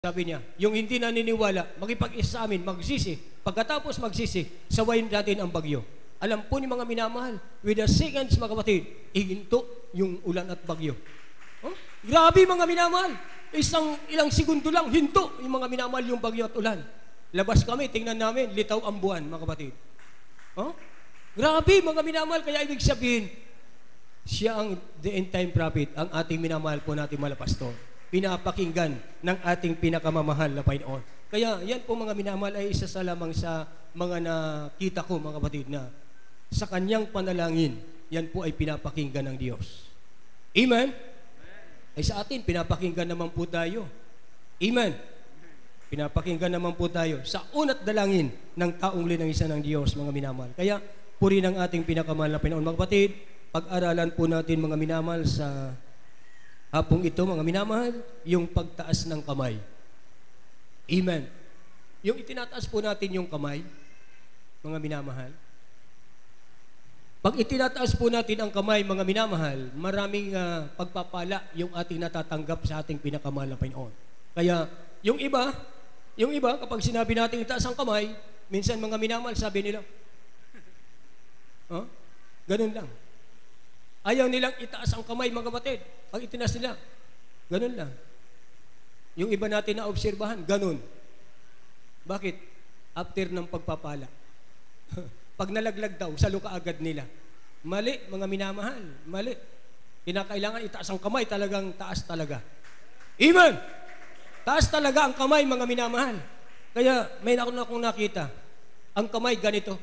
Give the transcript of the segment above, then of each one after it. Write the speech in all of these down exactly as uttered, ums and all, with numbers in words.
Sabi niya, yung hindi naniniwala, makipag-isa sa amin, magsisi. Pagkatapos magsisi, sawayin natin ang bagyo. Alam po ni mga minamahal, with the seconds, mga kapatid, iginto yung ulan at bagyo. Oh? Grabe mga minamahal. Isang ilang segundo lang, hinto yung mga minamahal yung bagyo at ulan. Labas kami, tingnan namin, litaw ang buwan, mga kapatid. Oh? Grabe mga minamahal, kaya ibig sabihin, siya ang the end time prophet, ang ating minamahal po natin mga pastor. Pinapakinggan ng ating pinakamamahal na Panginoon. Kaya yan po mga minamahal ay isa sa lamang sa mga nakita ko mga kapatid na sa kanyang panalangin, yan po ay pinapakinggan ng Diyos. Amen? Ay sa atin, pinapakinggan naman po tayo. Amen? Pinapakinggan naman po tayo sa unat dalangin ng taong linangisa ng Diyos, mga minamahal. Kaya puri ng ating pinakamahal na Panginoon. Mga kapatid, pag-aralan po natin mga minamahal sa hapong ito, mga minamahal, yung pagtaas ng kamay. Amen. Yung itinataas po natin yung kamay, mga minamahal. Pag itinataas po natin ang kamay, mga minamahal, maraming uh, pagpapala yung ating natatanggap sa ating pinakamahal na Panginoon. Kaya, yung iba, yung iba, kapag sinabi natin itaas ang kamay, minsan mga minamahal, sabi nila, huh? Ganun lang. Ayaw nilang itaas ang kamay, mga kapatid. Pag itinaas nila, ganun lang. Yung iba natin na obserbahan, ganun. Bakit? After ng pagpapala. Pag nalaglag daw, salo ka agad nila. Mali, mga minamahal. Mali. Kinakailangan itaas ang kamay, talagang taas talaga. Amen! Taas talaga ang kamay, mga minamahal. Kaya may na akong nakita. Ang kamay ganito.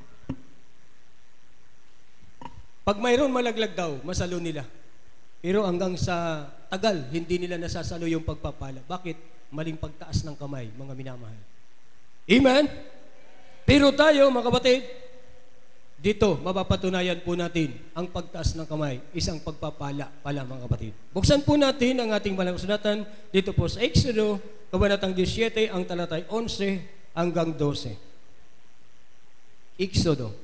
Pag mayroon malaglag daw, masalo nila. Pero hanggang sa tagal, hindi nila nasasalo yung pagpapala. Bakit? Maling pagtaas ng kamay, mga minamahal. Amen? Pero tayo, mga kapatid, dito, mapapatunayan po natin ang pagtaas ng kamay, isang pagpapala pala, mga kapatid. Buksan po natin ang ating malang sunatan dito po sa Exodo, Kabanatang seventeen, ang talatay eleven hanggang twelve. Exodo.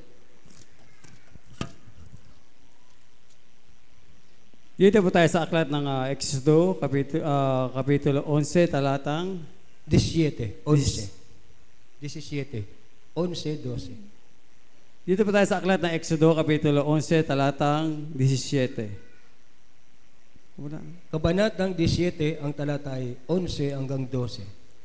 Dito po tayo sa aklat ng uh, Exodo, kapitulo, uh, kapitulo eleven, talatang seventeen. eleven. seventeen. eleven, twelve. Dito po tayo sa aklat ng Exodo, kapitulo eleven, talatang seventeen. Kabanatang seventeen, ang talatay eleven hanggang twelve.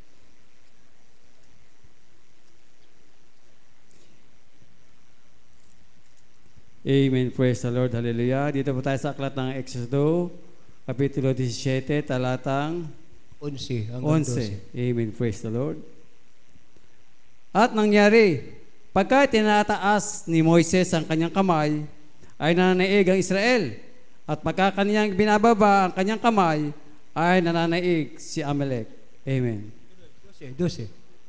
Amen. Praise the Lord. Hallelujah. Dito po tayo sa aklat ng Exodo, kapitulo seventeen, talatang eleven hanggang twelve. Amen. Praise the Lord. At nangyari, pagka tinataas ni Moises ang kanyang kamay, ay nananaig ang Israel. At pagka kanyang binababa ang kanyang kamay, ay nananaig si Amalek. Amen. twelve.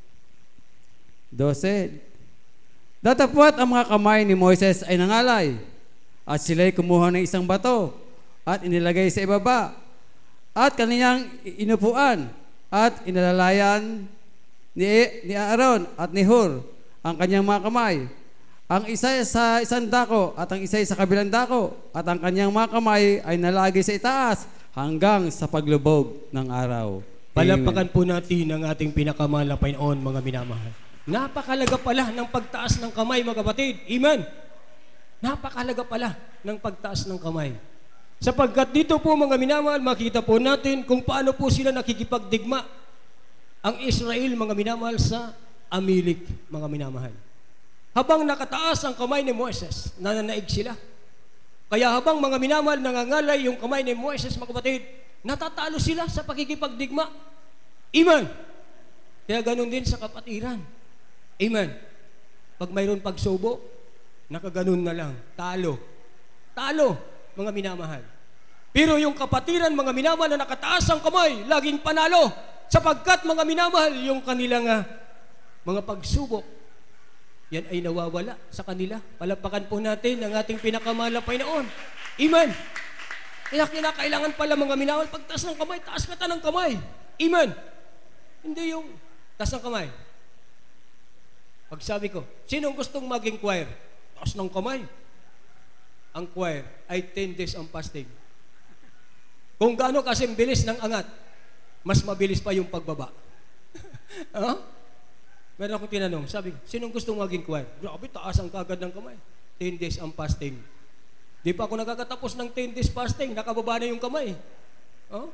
twelve. Datapwat ang mga kamay ni Moises ay nangalay, at sila'y kumuha ng isang bato, at inilagay sa ibaba, at kaniyang inupuan, at inalalayan ni, ni Aaron at ni Hur ang kanyang mga kamay. Ang isa sa isang dako, at ang isa sa kabilang dako, at ang kanyang mga kamay ay nalagay sa itaas, hanggang sa paglubog ng araw. Palapakan po natin ang ating pinakamahal na Panginoon, mga minamahal. Napakalaga pala ng pagtaas ng kamay, mga kapatid. Amen. Napakalaga pala ng pagtaas ng kamay. Sapagkat dito po, mga minamahal, makita po natin kung paano po sila nakikipagdigma ang Israel, mga minamahal, sa Amalek, mga minamahal. Habang nakataas ang kamay ni Moises, nananaig sila. Kaya habang mga minamahal, nangangalay yung kamay ni Moises, mga kapatid, natatalo sila sa pakikipagdigma. Amen. Kaya ganun din sa kapatiran. Amen. Pag mayroon pagsubo, nakaganon na lang. Talo. Talo, mga minamahal. Pero yung kapatiran, mga minamahal, na nakataas ang kamay, laging panalo. Sapagkat, mga minamahal, yung kanilang uh, mga pagsubok, yan ay nawawala sa kanila. Palapakan po natin ang ating pinakamahal na Panginoon. Amen. Kaya kinakailangan pala, mga minamahal, pagtaas ng kamay, taas ka ta ng kamay. Amen. Hindi yung taas ng kamay. Pag sabi ko, sinong gustong maging choir? Taas ng kamay. Ang choir ay ten days ang fasting. Kung gaano kasi bilis ng angat. mas mabilis pa yung pagbaba. Huh? Meron akong tinanong, sabi ko, sinong gustong maging choir? Grabe, taas ang kagad ng kamay. ten days ang fasting. Di pa ako nakakatapos ng ten days fasting, nakababa na yung kamay. Huh?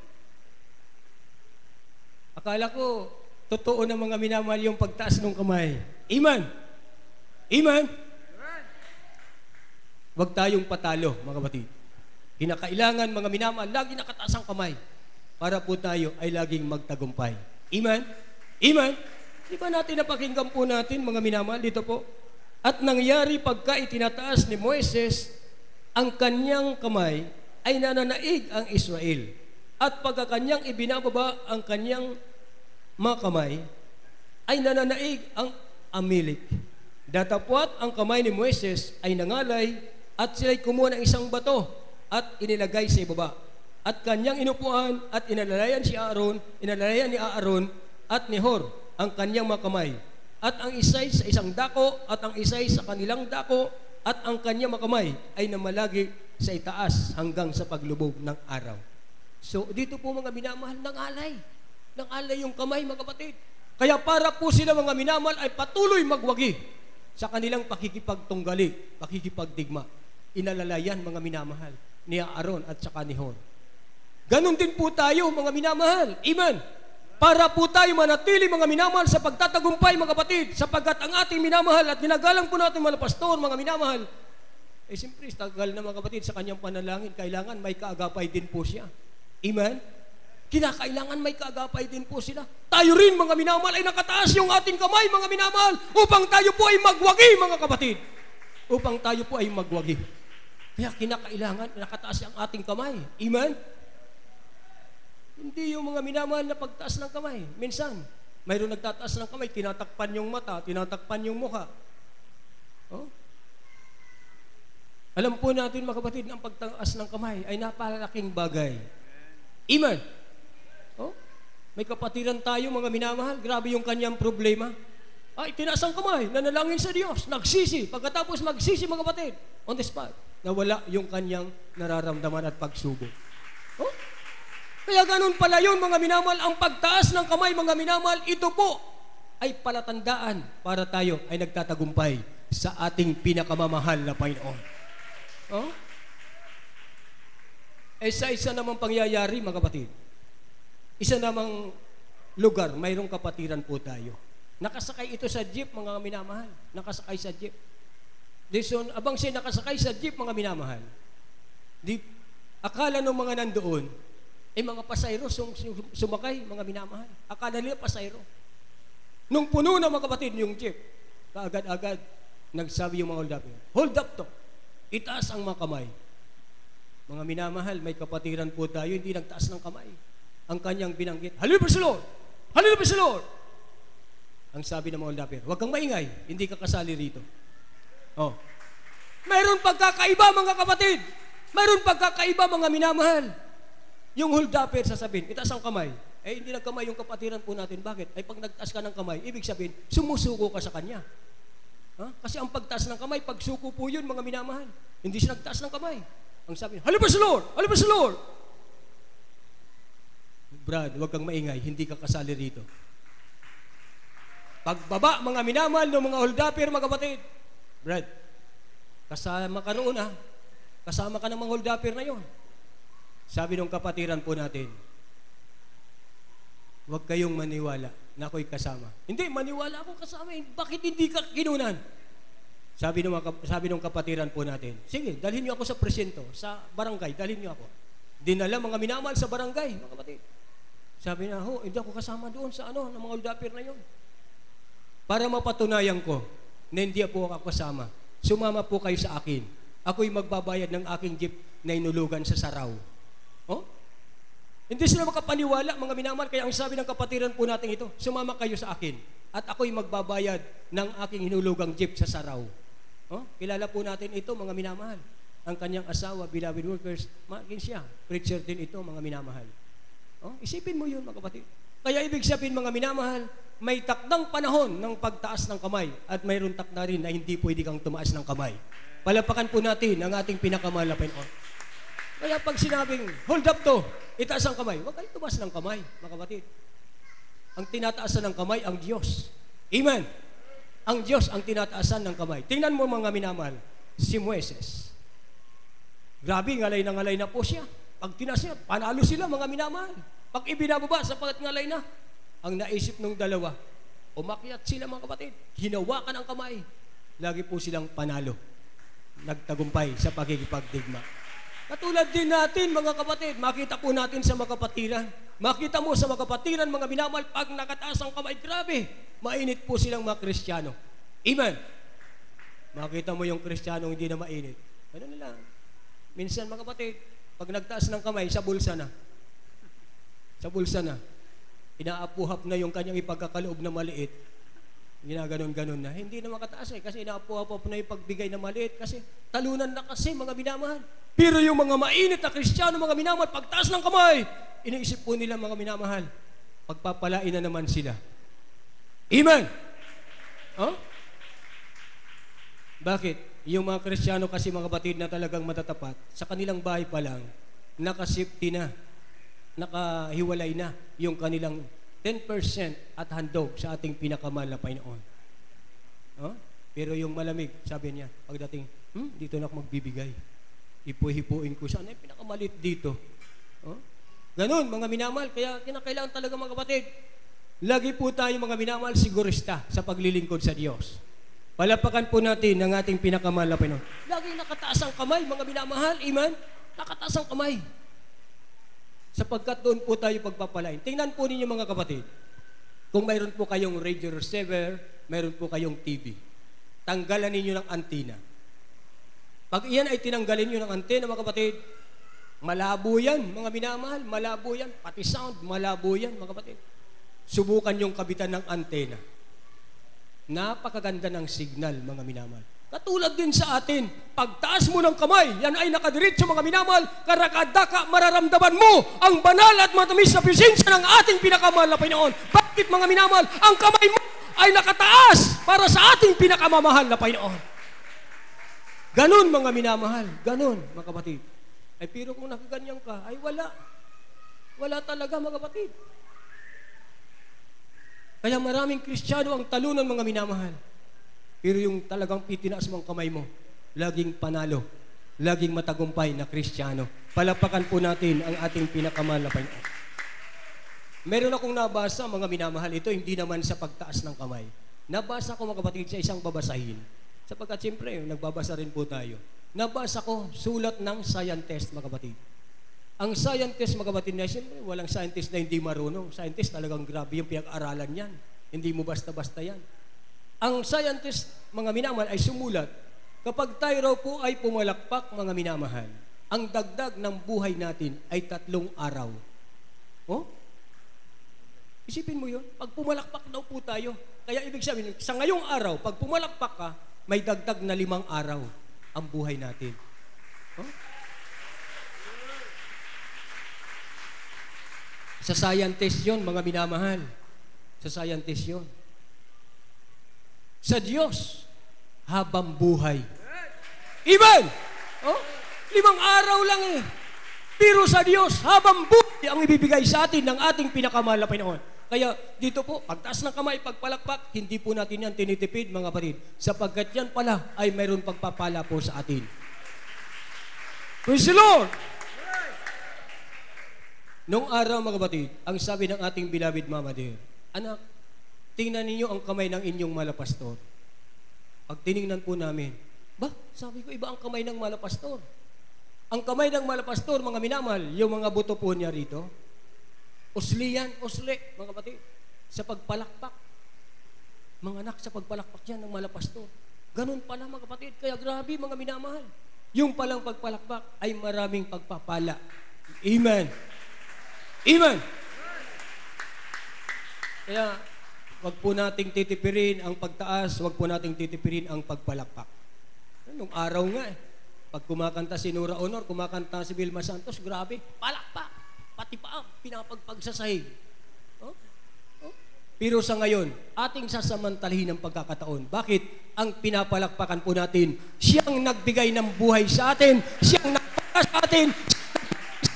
Akala ko, totoo na mga minamahal yung pagtaas ng kamay. Amen? Amen? Huwag tayong patalo, mga kapatid. Kinakailangan, mga minamahal, lagi nakataas ang kamay para po tayo ay laging magtagumpay. Amen? Amen? Di ba natin napakinggan po natin, mga minamahal, dito po? At nangyari pagka itinataas ni Moises ang kanyang kamay, ay nananaig ang Israel. At pagka kanyang ibinababa ang kanyang mga kamay, ay nananaig ang Amalek. Datapwat ang kamay ni Moises ay nangalay at sila'y kumuha ng isang bato at inilagay sa ibaba. At kanyang inupuan at inalalayan si Aaron, inalalayan ni Aaron at ni Hor ang kanyang mga kamay. At ang isa'y sa isang dako at ang isa'y sa kanilang dako at ang kanyang mga kamay ay namalagi sa itaas hanggang sa paglubog ng araw. So dito po mga minamahal, nangalay. Nangalay yung kamay, mga kapatid. Kaya para po sila mga minamahal ay patuloy magwagi sa kanilang pakikipagtunggali, pakikipagdigma. Inalalayan mga minamahal ni Aaron at saka ni Hor. Ganon din po tayo mga minamahal. Amen. Para po tayo manatili mga minamahal sa pagtatagumpay mga kapatid, sapagkat ang ating minamahal at ginagalang po natin mga pastor, mga minamahal, eh siyempre, tagal na mga kapatid sa kanyang panalangin, kailangan may kaagapay din po siya. Amen? Kinakailangan may kaagapay din po sila. Tayo rin mga minamahal ay nakataas yung ating kamay mga minamahal upang tayo po ay magwagi mga kapatid. Upang tayo po ay magwagi. Kaya kinakailangan nakataas ang ating kamay. Amen? Hindi yung mga minamahal na pagtaas ng kamay. Minsan, mayroon nagtataas ng kamay, tinatakpan yung mata, tinatakpan yung mukha. Oh? Alam po natin mga kapatid, ang pagtaas ng kamay ay napakalaking bagay. Amen? Oh? May kapatiran tayo mga minamahal, grabe yung kanyang problema. Ay, tinaas ang kamay, nanalangin sa Diyos, nagsisi. Pagkatapos magsisi mga kapatid, on the spot, nawala yung kanyang nararamdaman at pagsubok. Oh? Kaya ganun pala yun, mga minamahal, ang pagtaas ng kamay, mga minamahal, ito po ay palatandaan para tayo ay nagtatagumpay sa ating pinakamamahal na Panginoon. Oh? Eh, sa isa namang pangyayari, mga kapatid, isa namang lugar, mayroong kapatiran po tayo. Nakasakay ito sa jeep, mga minamahal. Nakasakay sa jeep. Dison, abang siya nakasakay sa jeep, mga minamahal, di, akala ng mga nandoon, eh mga pasayro sum, sum, sumakay, mga minamahal. Akala nila pasayro. Nung puno na mga kapatid yung jeep, kaagad-agad, nagsabi yung mga hold up. Hold up to. Itaas ang mga kamay. Mga minamahal, may kapatiran po tayo, hindi nagtaas ng kamay. Ang kanyang binanggit, Hallelujah, praise the Lord! Hallelujah, praise the Lord! Ang sabi ng mga hold up, huwag kang maingay, hindi ka kasali rito. Oh. Mayroon pagkakaiba mga kapatid. Mayroon pagkakaiba mga minamahal. Yung hold upper sasabihin, itaas ang kamay. Eh, hindi nagkamay yung kapatiran po natin. Bakit? Ay, pag nagtaas ka ng kamay, ibig sabihin, sumusuko ka sa kanya. Ha? Kasi ang pagtaas ng kamay, pagsuko po yun, mga minamahal. Hindi siya nagtaas ng kamay. Ang sabi, Hallelujah, praise the Lord! Hallelujah, praise the Lord! Brad, huwag kang maingay, hindi ka kasali rito. Pagbaba, mga minamahal ng mga hold upper, mga kapatid. Brad, kasama ka roon ha. Kasama ka ng mga hold upper na yon. Sabi ng kapatiran po natin, huwag kayong maniwala na ako'y kasama. Hindi, maniwala ako kasama. Bakit hindi ka kinunan? Sabi ng, sabi ng kapatiran po natin, sige, dalhin niyo ako sa presinto, sa barangay, dalhin niyo ako. Dinala mga minamahal sa barangay, mga kapatid. Sabi niya, ho, hindi ako kasama doon sa ano, ng mga hold upper na yon. Para mapatunayan ko na hindi po ako kasama, sumama po kayo sa akin. Ako'y magbabayad ng aking jeep na inulugan sa Saraw. Oh? Hindi sila makapaniwala, mga minamahal, kaya ang sabi ng kapatiran po natin ito, sumama kayo sa akin at ako'y magbabayad ng aking hinulugang jeep sa Saraw. Oh? Kilala po natin ito, mga minamahal. Ang kanyang asawa, beloved workers, maging siya. Preacher din ito, mga minamahal. Oh? Isipin mo yun, mga kapatid. Kaya ibig sabihin, mga minamahal, may takdang panahon ng pagtaas ng kamay at mayroon takda rin na hindi pwede kang tumaas ng kamay. Palapakan po natin ang ating pinakamahal na Panginoon. Kaya pag sinabing, hold up to, itaas ang kamay. Huwag kayo tumas ng kamay, mga kapatid. Ang tinataasan ng kamay, ang Diyos. Amen. Ang Diyos ang tinataasan ng kamay. Tingnan mo mga minamahal, si Moises. Grabe, ngalay na ngalay na po siya. Pag tinas niya, panalo sila mga minamahal. Pag ibinababa, sapagat ngalay na, ang naisip ng dalawa, umakyat sila mga kapatid, hinawakan ang kamay. Lagi po silang panalo. Nagtagumpay sa pagkikipagdigma. Katulad din natin mga kapatid, makita po natin sa mga kapatiran. Makita mo sa mga kapatiran, mga minamahal, pag nakataas ang kamay, grabe, mainit po silang mga Kristiyano. Amen. Makita mo yung Kristiyano hindi na mainit. Ano nila? Minsan mga kapatid, pag nagtaas ng kamay, sa bulsa na. Sa bulsa na. Inaapuhap na yung kanyang ipagkakaloob na maliit. Ginaganon-ganon na. Hindi na makataas eh, kasi inaapuhap na yung pagbigay na maliit, kasi talunan na kasi mga minamahal. Pero yung mga mainit na Kristiyano, mga minamahal, pagtaas ng kamay, iniisip po nila mga minamahal, pagpapalain na naman sila. Amen! Oh? Bakit? Yung mga Kristiyano kasi mga batid na talagang matatapat, sa kanilang bahay pa lang, nakasipti na, nakahiwalay na yung kanilang ten percent at handog sa ating pinakamahal na Panginoon. Oh? Pero yung malamig, sabi niya, pagdating, hmm, dito na ako magbibigay. Ipu-hipuin ko siya. Ano yung pinakamalit dito? Oh? Ganon, mga minamahal. Kaya kinakailangan talaga mga kapatid. Lagi po tayo mga minamahal sigurista sa paglilingkod sa Diyos. Palapakan po natin ang ating pinakamahal na Panginoon. Laging nakataas ang kamay, mga minamahal. Amen? Nakataas ang kamay. Sapagkat doon po tayo pagpapalain. Tingnan po ninyo mga kapatid. Kung mayroon po kayong radio receiver, mayroon po kayong T V. Tanggalan ninyo ng antenna. Pag iyan ay tinanggalin nyo ng antena, mga kapatid, malabo yan, mga minamahal, malabo yan. Pati sound, malabo yan, mga kapatid. Subukan yung kabitan ng antena. Napakaganda ng signal, mga minamahal. Katulad din sa atin, pagtaas mo ng kamay, yan ay nakadiritso, mga minamahal, karakadaka, mararamdaman mo ang banal at matamis na presensya ng ating pinakamahal na Panginoon. Bakit, mga minamahal? Ang kamay mo ay nakataas para sa ating pinakamamahal na Panginoon. Ganon, mga minamahal. Ganon, mga kapatid. Ay, pero kung nakaganyan ka, ay wala. Wala talaga, mga kapatid. Kaya maraming Kristiyano ang talunan, mga minamahal. Pero yung talagang pitinaas mong kamay mo, laging panalo, laging matagumpay na Kristiyano. Palapakan po natin ang ating pinakamahal na Panginoon. Meron akong nabasa, mga minamahal, ito hindi naman sa pagtaas ng kamay. Nabasa ko, mga kapatid, sa isang babasahin. Sapagkat siyempre, nagbabasa rin po tayo. Nabasa ko, sulat ng scientist, mga kapatid. Ang scientist, mga kapatid, na siyempre, walang scientist na hindi marunong. Scientist talagang grabe yung pinag-aralan yan. Hindi mo basta-basta yan. Ang scientist, mga minamahal, ay sumulat, kapag tayo raw po ay pumalakpak, mga minamahal, ang dagdag ng buhay natin ay tatlong araw. Oh? Isipin mo yun, pag pumalakpak daw po tayo, kaya ibig sabihin, sa ngayong araw, pag pumalakpak ka, may dagdag na limang araw ang buhay natin. Oh? Sa scientist yun, mga minamahal. Sa scientist yun. Sa Diyos, habang buhay. Amen! Oh? Limang araw lang eh. Pero sa Diyos, habang buhay ang ibibigay sa atin ng ating pinakamahal na Panginoon. Kaya dito po, pagtaas ng kamay, pagpalakpak, hindi po natin yan tinitipid, mga kapatid. Sapagkat yan pala ay mayroon pagpapala po sa atin. Praise the Lord! Noong araw, mga kapatid, ang sabi ng ating beloved Mama Dear, anak, tingnan ninyo ang kamay ng inyong malapastor. Pag tiningnan po namin, ba, sabi ko, iba ang kamay ng malapastor. Ang kamay ng malapastor, mga minamahal, yung mga buto po niya rito, usli yan, usli, mga kapatid, sa pagpalakpak. Mga anak, sa pagpalakpak yan ng malapastor. Ganun pala, mga kapatid. Kaya grabe, mga minamahal. Yung palang pagpalakpak ay maraming pagpapala. Amen. Amen. Kaya, wag po nating titipirin ang pagtaas, wag po nating titipirin ang pagpalakpak. Nung araw nga eh, pag kumakanta si Nora Honor, kumakanta si Vilma Santos, grabe, palakpak, pati pa, pinapagpagsasahig. Oh? Oh? Pero sa ngayon, ating sasamantalahin ang pagkakataon. Bakit? Ang pinapalakpakan po natin, siyang nagbigay ng buhay sa atin, siyang nagpaka sa atin, siyang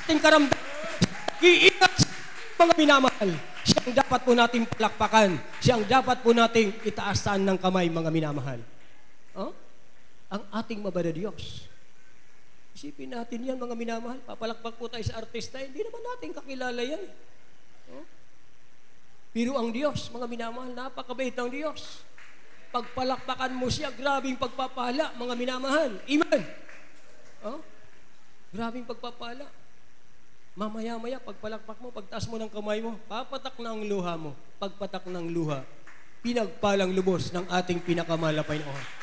ating karamdaman, iingat mga minamahal. Siyang dapat po nating palakpakan. Siyang dapat po nating itaasan ng kamay, mga minamahal. Oh? Ang ating mababa na Diyos. Isipin natin yan, mga minamahal. Papalakpak po tayo sa artista. Hindi naman natin kakilala yan. Oh? Pero ang Diyos, mga minamahal, napakabait ng Diyos. Pagpalakpakan mo siya, grabing pagpapala, mga minamahal. Amen. Oh? Grabing pagpapala. Mamaya-maya, pagpalakpak mo, pagtaas mo ng kamay mo, papatak na ang luha mo. Pagpatak ng luha, pinagpalang lubos ng ating pinakamalapay na oras.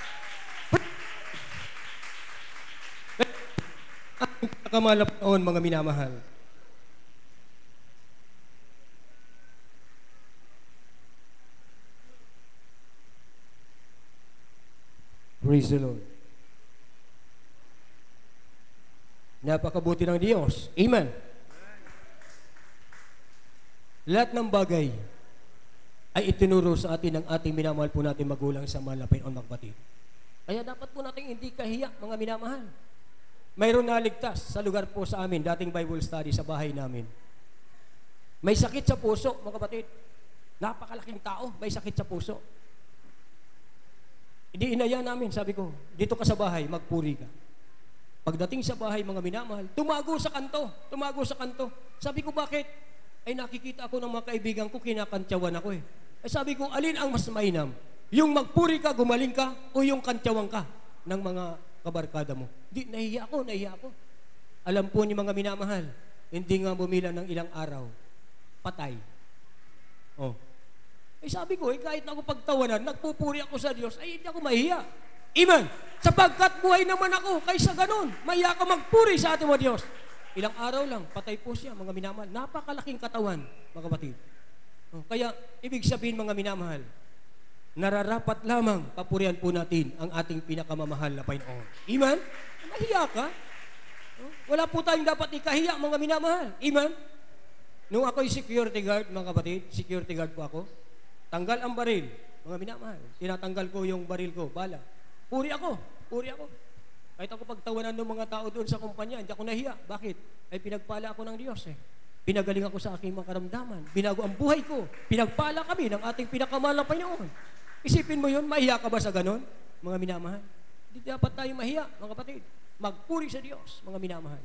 Ating pinakamalapay na oras, mga minamahal. Praise the Lord. Napakabuti ng Diyos. Amen. Lahat ng bagay ay itinuro sa atin ng ating minamahal po natin magulang sa malapay on magpatid. Kaya dapat po natin hindi kahiya, mga minamahal. Mayroon naligtas sa lugar po sa amin, dating Bible study sa bahay namin. May sakit sa puso, mga kapatid. Napakalaking tao, may sakit sa puso. Hindi inaya namin, sabi ko, dito ka sa bahay, magpuri ka. Pagdating sa bahay, mga minamahal, tumago sa kanto, tumago sa kanto. Sabi ko, bakit? Ay nakikita ako ng mga kaibigan ko, kinakantyawan ako eh. Ay sabi ko, alin ang mas mainam? Yung magpuri ka, gumaling ka, o yung kantyawan ka ng mga kabarkada mo? Di, nahiya ako, nahiya ako. Alam po ni mga minamahal, hindi nga bumila ng ilang araw, patay. Oh. Ay sabi ko, eh, kahit na ako pagtawanan, nagpupuri ako sa Diyos, ay hindi ako mahiya. Amen. Sapagkat buhay naman ako, kaysa ganun, mahiya ka magpuri sa ating mga Diyos. Ilang araw lang, patay po siya, mga minamahal. Napakalaking katawan, mga kapatid. Oh, kaya, ibig sabihin, mga minamahal, nararapat lamang papurihan po natin ang ating pinakamamahal na Panginoon. Amen? Mahiya ka? Oh, wala po tayong dapat ikahiya, mga minamahal. Amen? Nung ako'y security guard, mga kapatid, security guard po ako, tanggal ang baril, mga minamahal. Tinatanggal ko yung baril ko, bala. Puri ako, puri ako. Kahit ako pagtawanan ng mga tao doon sa kumpanya, hindi ako nahiya. Bakit? Ay pinagpala ako ng Diyos eh. Pinagaling ako sa aking mga karamdaman. Binago ang buhay ko. Pinagpala kami ng ating pinakamahal na Panginoon. Isipin mo yun, mahiya ka ba sa ganon, mga minamahal? Hindi dapat tayo mahiya, mga kapatid. Magpuri sa Diyos, mga minamahal.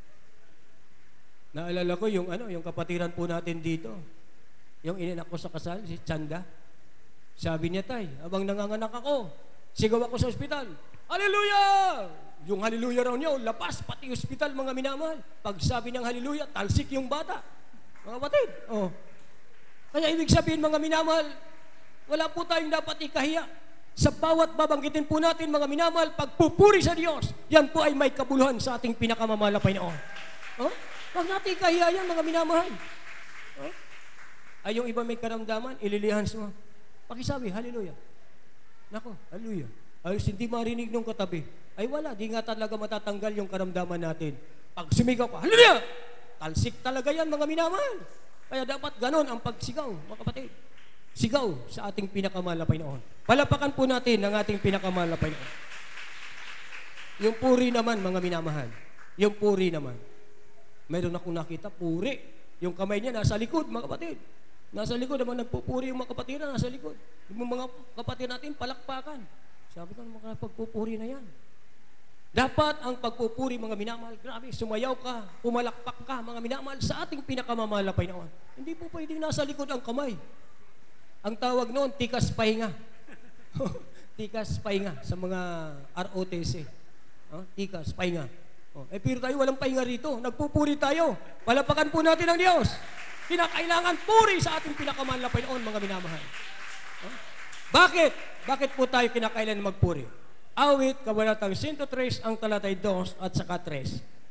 Naalala ko yung, ano, yung kapatiran po natin dito. Yung inanak ko sa kasal, si Chanda. Sabi niya, tay, abang nanganganak ako, sigaw ako sa ospital. Hallelujah! Yung hallelujah raw niyo, lapas, pati ospital, mga minamahal. Pag sabi ng hallelujah, talsik yung bata. Mga kapatid, oh. Kaya ibig sabihin, mga minamahal, wala po tayong dapat ikahiya. Sa bawat babanggitin po natin, mga minamahal, pagpupuri sa Diyos, yan po ay may kabuluhan sa ating pinakamamahal na Panginoon. Oh? Huwag natin ikahiya yan, mga minamahal. Oh? Ay, yung iba may karamdaman, ililihans mo. Pakisabi, hallelujah. Nako, hallelujah. Ay, hindi marinig nung katabi. Ay, wala. Di nga talaga matatanggal yung karamdaman natin. Pag sumigaw ka, hallelujah! Talsik talaga yan, mga minamahal. Kaya dapat ganon ang pagsigaw, mga kapatid. Sigaw sa ating pinakamahal na Panginoon. Palapakan po natin ang ating pinakamahal na Panginoon. Yung puri naman, mga minamahal. Yung puri naman. Mayroon akong nakita, puri. Yung kamay niya nasa likod, mga kapatid. Nasa likod naman nagpupuri yung mga kapatid na nasa likod. Yung mga kapatid natin, palakpakan. Sabi ko, mga pagpupuri na yan. Dapat ang pagpupuri, mga minamahal, grabe, sumayaw ka, pumalakpak ka, mga minamahal, sa ating pinakamamahal na Panginoon. Hindi po pwedeng nasa likod ang kamay. Ang tawag noon, tikas pahinga. Tikas pahinga sa mga R O T C. Oh, tikas pahinga. Oh, eh, pero tayo walang pahinga rito. Nagpupuri tayo. Palapakan po natin ang Diyos. Kinakailangan puri sa ating pinakamahal na Panginoon, mga minamahal. Oh? Bakit? Bakit po tayo kinakailangan magpuri? Awit, kabanatang one oh three, ang talatay two at saka three.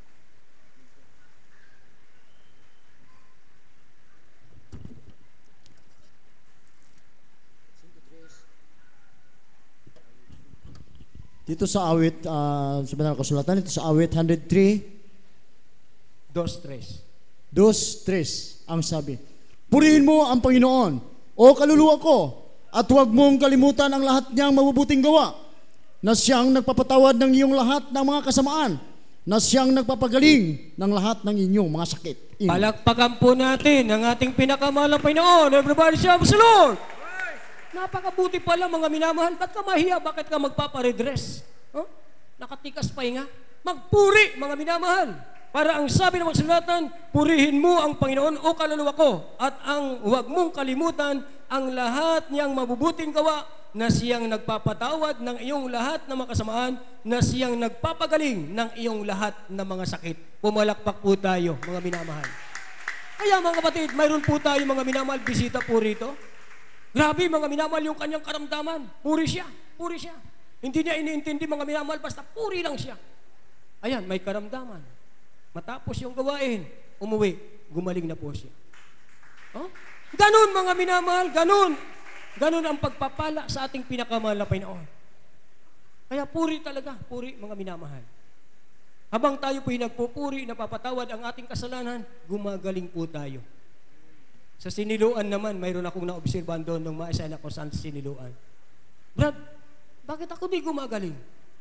Dito sa awit, uh, sa banal kasulatan, dito sa awit one oh three, Dos, tres. dos, tres, ang sabi, purihin mo ang Panginoon, o kaluluwa ko, at huwag mong kalimutan ang lahat niyang mabubuting gawa, na siyang nagpapatawad ng iyong lahat ng mga kasamaan, na siyang nagpapagaling ng lahat ng inyong mga sakit. Amen. Palakpakan po natin ang ating pinakamahal na Panginoon. Everybody shout the Lord! Napakabuti pala mga minamahal. Ba't ka mahiya? Bakit ka magpaparedress? Huh? Nakatikas pa nga. Magpuri mga minamahal. Para ang sabi ng magsulatan, purihin mo ang Panginoon o kaluluwa ko at ang huwag mong kalimutan ang lahat niyang mabubuting gawa na siyang nagpapatawad ng iyong lahat ng mga kasamaan, na siyang nagpapagaling ng iyong lahat ng mga sakit. Pumalakpak po tayo, mga minamahal. Kaya mga kapatid, mayroon po tayo mga minamahal, bisita po rito. Grabe mga minamahal yung kanyang karamdaman. Puri siya, puri siya. Hindi niya iniintindi mga minamahal, basta puri lang siya. Ayan, may karamdaman. Matapos yung gawain, umuwi, gumaling na po siya. Oh? Ganon mga minamahal, ganon. Ganon ang pagpapala sa ating pinakamahal na Panginoon. Kaya puri talaga, puri mga minamahal. Habang tayo po'y nagpupuri, napapatawad ang ating kasalanan, gumagaling po tayo. Sa siniluan naman, mayroon akong naobserbahan doon nung maisayan ako sa siniluan. Brad, bakit ako di gumagaling?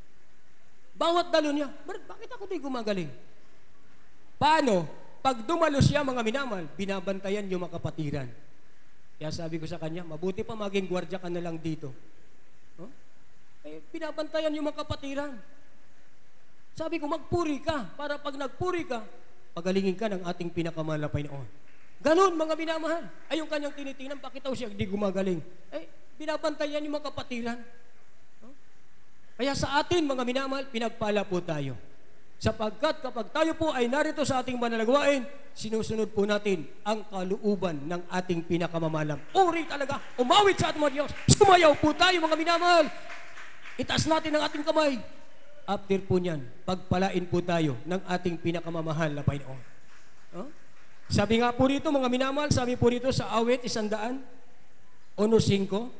Bawat dalo niya, Brad, bakit ako di gumagaling? Paano? Pag dumalo siya mga minamal, binabantayan yung mga kapatiran. Kaya sabi ko sa kanya, mabuti pa maging gwardya ka na lang dito. Huh? Eh, binabantayan yung mga kapatiran. Sabi ko, magpuri ka, para pag nagpuri ka, pagalingin ka ng ating pinakamahal na Panginoon. Ganon mga minamahal. Ay yung kanyang tinitingnan, bakit daw siya hindi gumagaling? Eh, binabantayan yung mga kapatiran. Huh? Kaya sa atin mga minamahal, pinagpala po tayo. Sapagkat kapag tayo po ay narito sa ating manalagwain, sinusunod po natin ang kalooban ng ating pinakamamalam. Uri talaga, umawit sa ating mga Diyos. Sumayaw po tayo mga minamahal. Itaas natin ang ating kamay. After po niyan, pagpalain po tayo ng ating pinakamamahal na Panginoon. Huh? Sabi nga po rito mga minamahal, sabi po rito sa awit isandaan, uno singko,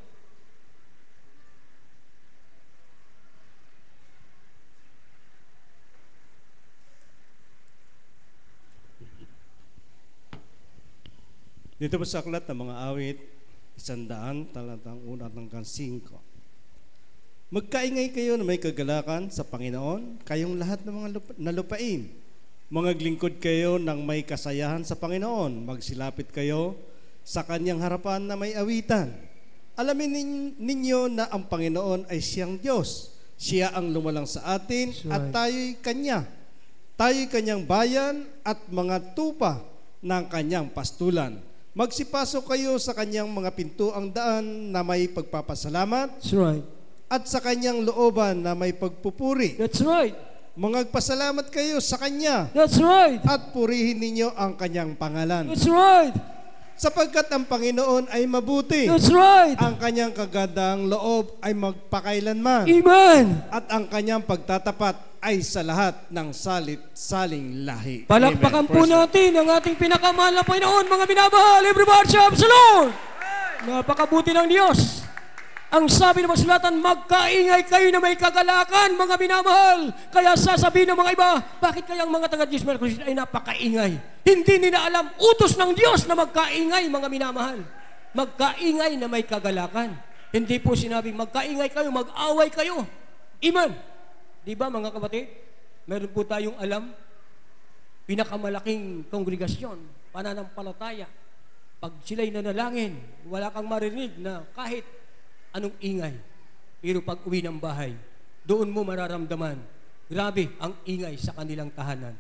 dito po sa aklat ng mga awit, isandaan, talatang una hanggang singko. Magkaingay kayo na may kagalakan sa Panginoon, kayong lahat ng mga lupa, nalupain. Mangaglingkod kayo ng may kasayahan sa Panginoon. Magsilapit kayo sa kanyang harapan na may awitan. Alamin nin- ninyo na ang Panginoon ay siyang Diyos. Siya ang lumalang sa atin That's right. at tayo'y kanya. Tayo'y kanyang bayan at mga tupa ng kanyang pastulan. Magsipasok kayo sa kanyang mga pintuang daan na may pagpapasalamat. That's right. At sa kanyang looban na may pagpupuri. That's right. Magpasalamat kayo sa kanya. That's right. At purihin ninyo ang kanyang pangalan. That's right. Sapagkat ang Panginoon ay mabuti. That's right. Ang kanyang kagandang loob ay magpakailanman. Amen. At ang kanyang pagtatapat ay sa lahat ng salit-saling lahi. Palakpakan Amen. po Praise natin ang ating pinakamahal na Panginoon, mga minamahal. Everybody shout the Lord! Napakabuti ng Diyos. Ang sabi ng masulatan, magkaingay kayo na may kagalakan, mga minamahal. Kaya sasabihin ng mga iba, bakit kaya ang mga taga-Gismel Christian ay napakaingay? Hindi nila alam, utos ng Diyos na magkaingay, mga minamahal. Magkaingay na may kagalakan. Hindi po sinabing, magkaingay kayo, mag-away kayo. Amen. Di ba mga kapatid? Meron po tayong alam, pinakamalaking kongregasyon, pananampalataya. Pag sila'y nanalangin, wala kang marinig na kahit anong ingay. Pero pag uwi ng bahay, doon mo mararamdaman, grabe ang ingay sa kanilang tahanan.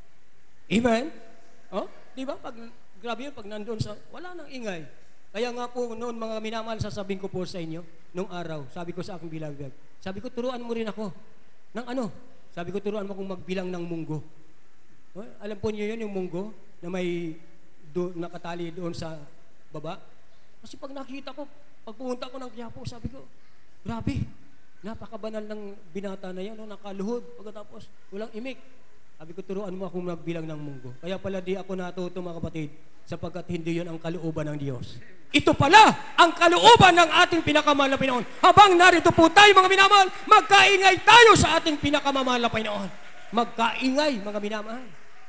Amen? Oh, di ba? Pag, grabe yun, pag nandun sa, wala nang ingay. Kaya nga po, noon mga minamahal, sasabihin ko po sa inyo, nung araw, sabi ko sa aking bilagdag, sabi ko, turuan mo rin ako. Ng ano? Sabi ko, turuan mo akong magbilang ng munggo. Oh, alam po niyo yun, yung munggo, na may do, nakatali doon sa baba. Kasi pag nakita ko, pag pumunta ko ng Quiapo, sabi ko, grabe, napakabanal ng binata na yan, no? Nakaluhod, pagkatapos, walang imik. Sabi ko, turuan mo akong magbilang ng munggo. Kaya pala di ako natuto, mga kapatid, sapagkat hindi yun ang kalooban ng Diyos. Ito pala ang kalooban ng ating pinakamahal na Panginoon. Habang narito po tayo, mga minamahal, magkaingay tayo sa ating pinakamamahal na Panginoon. Magkaingay, mga minamahal.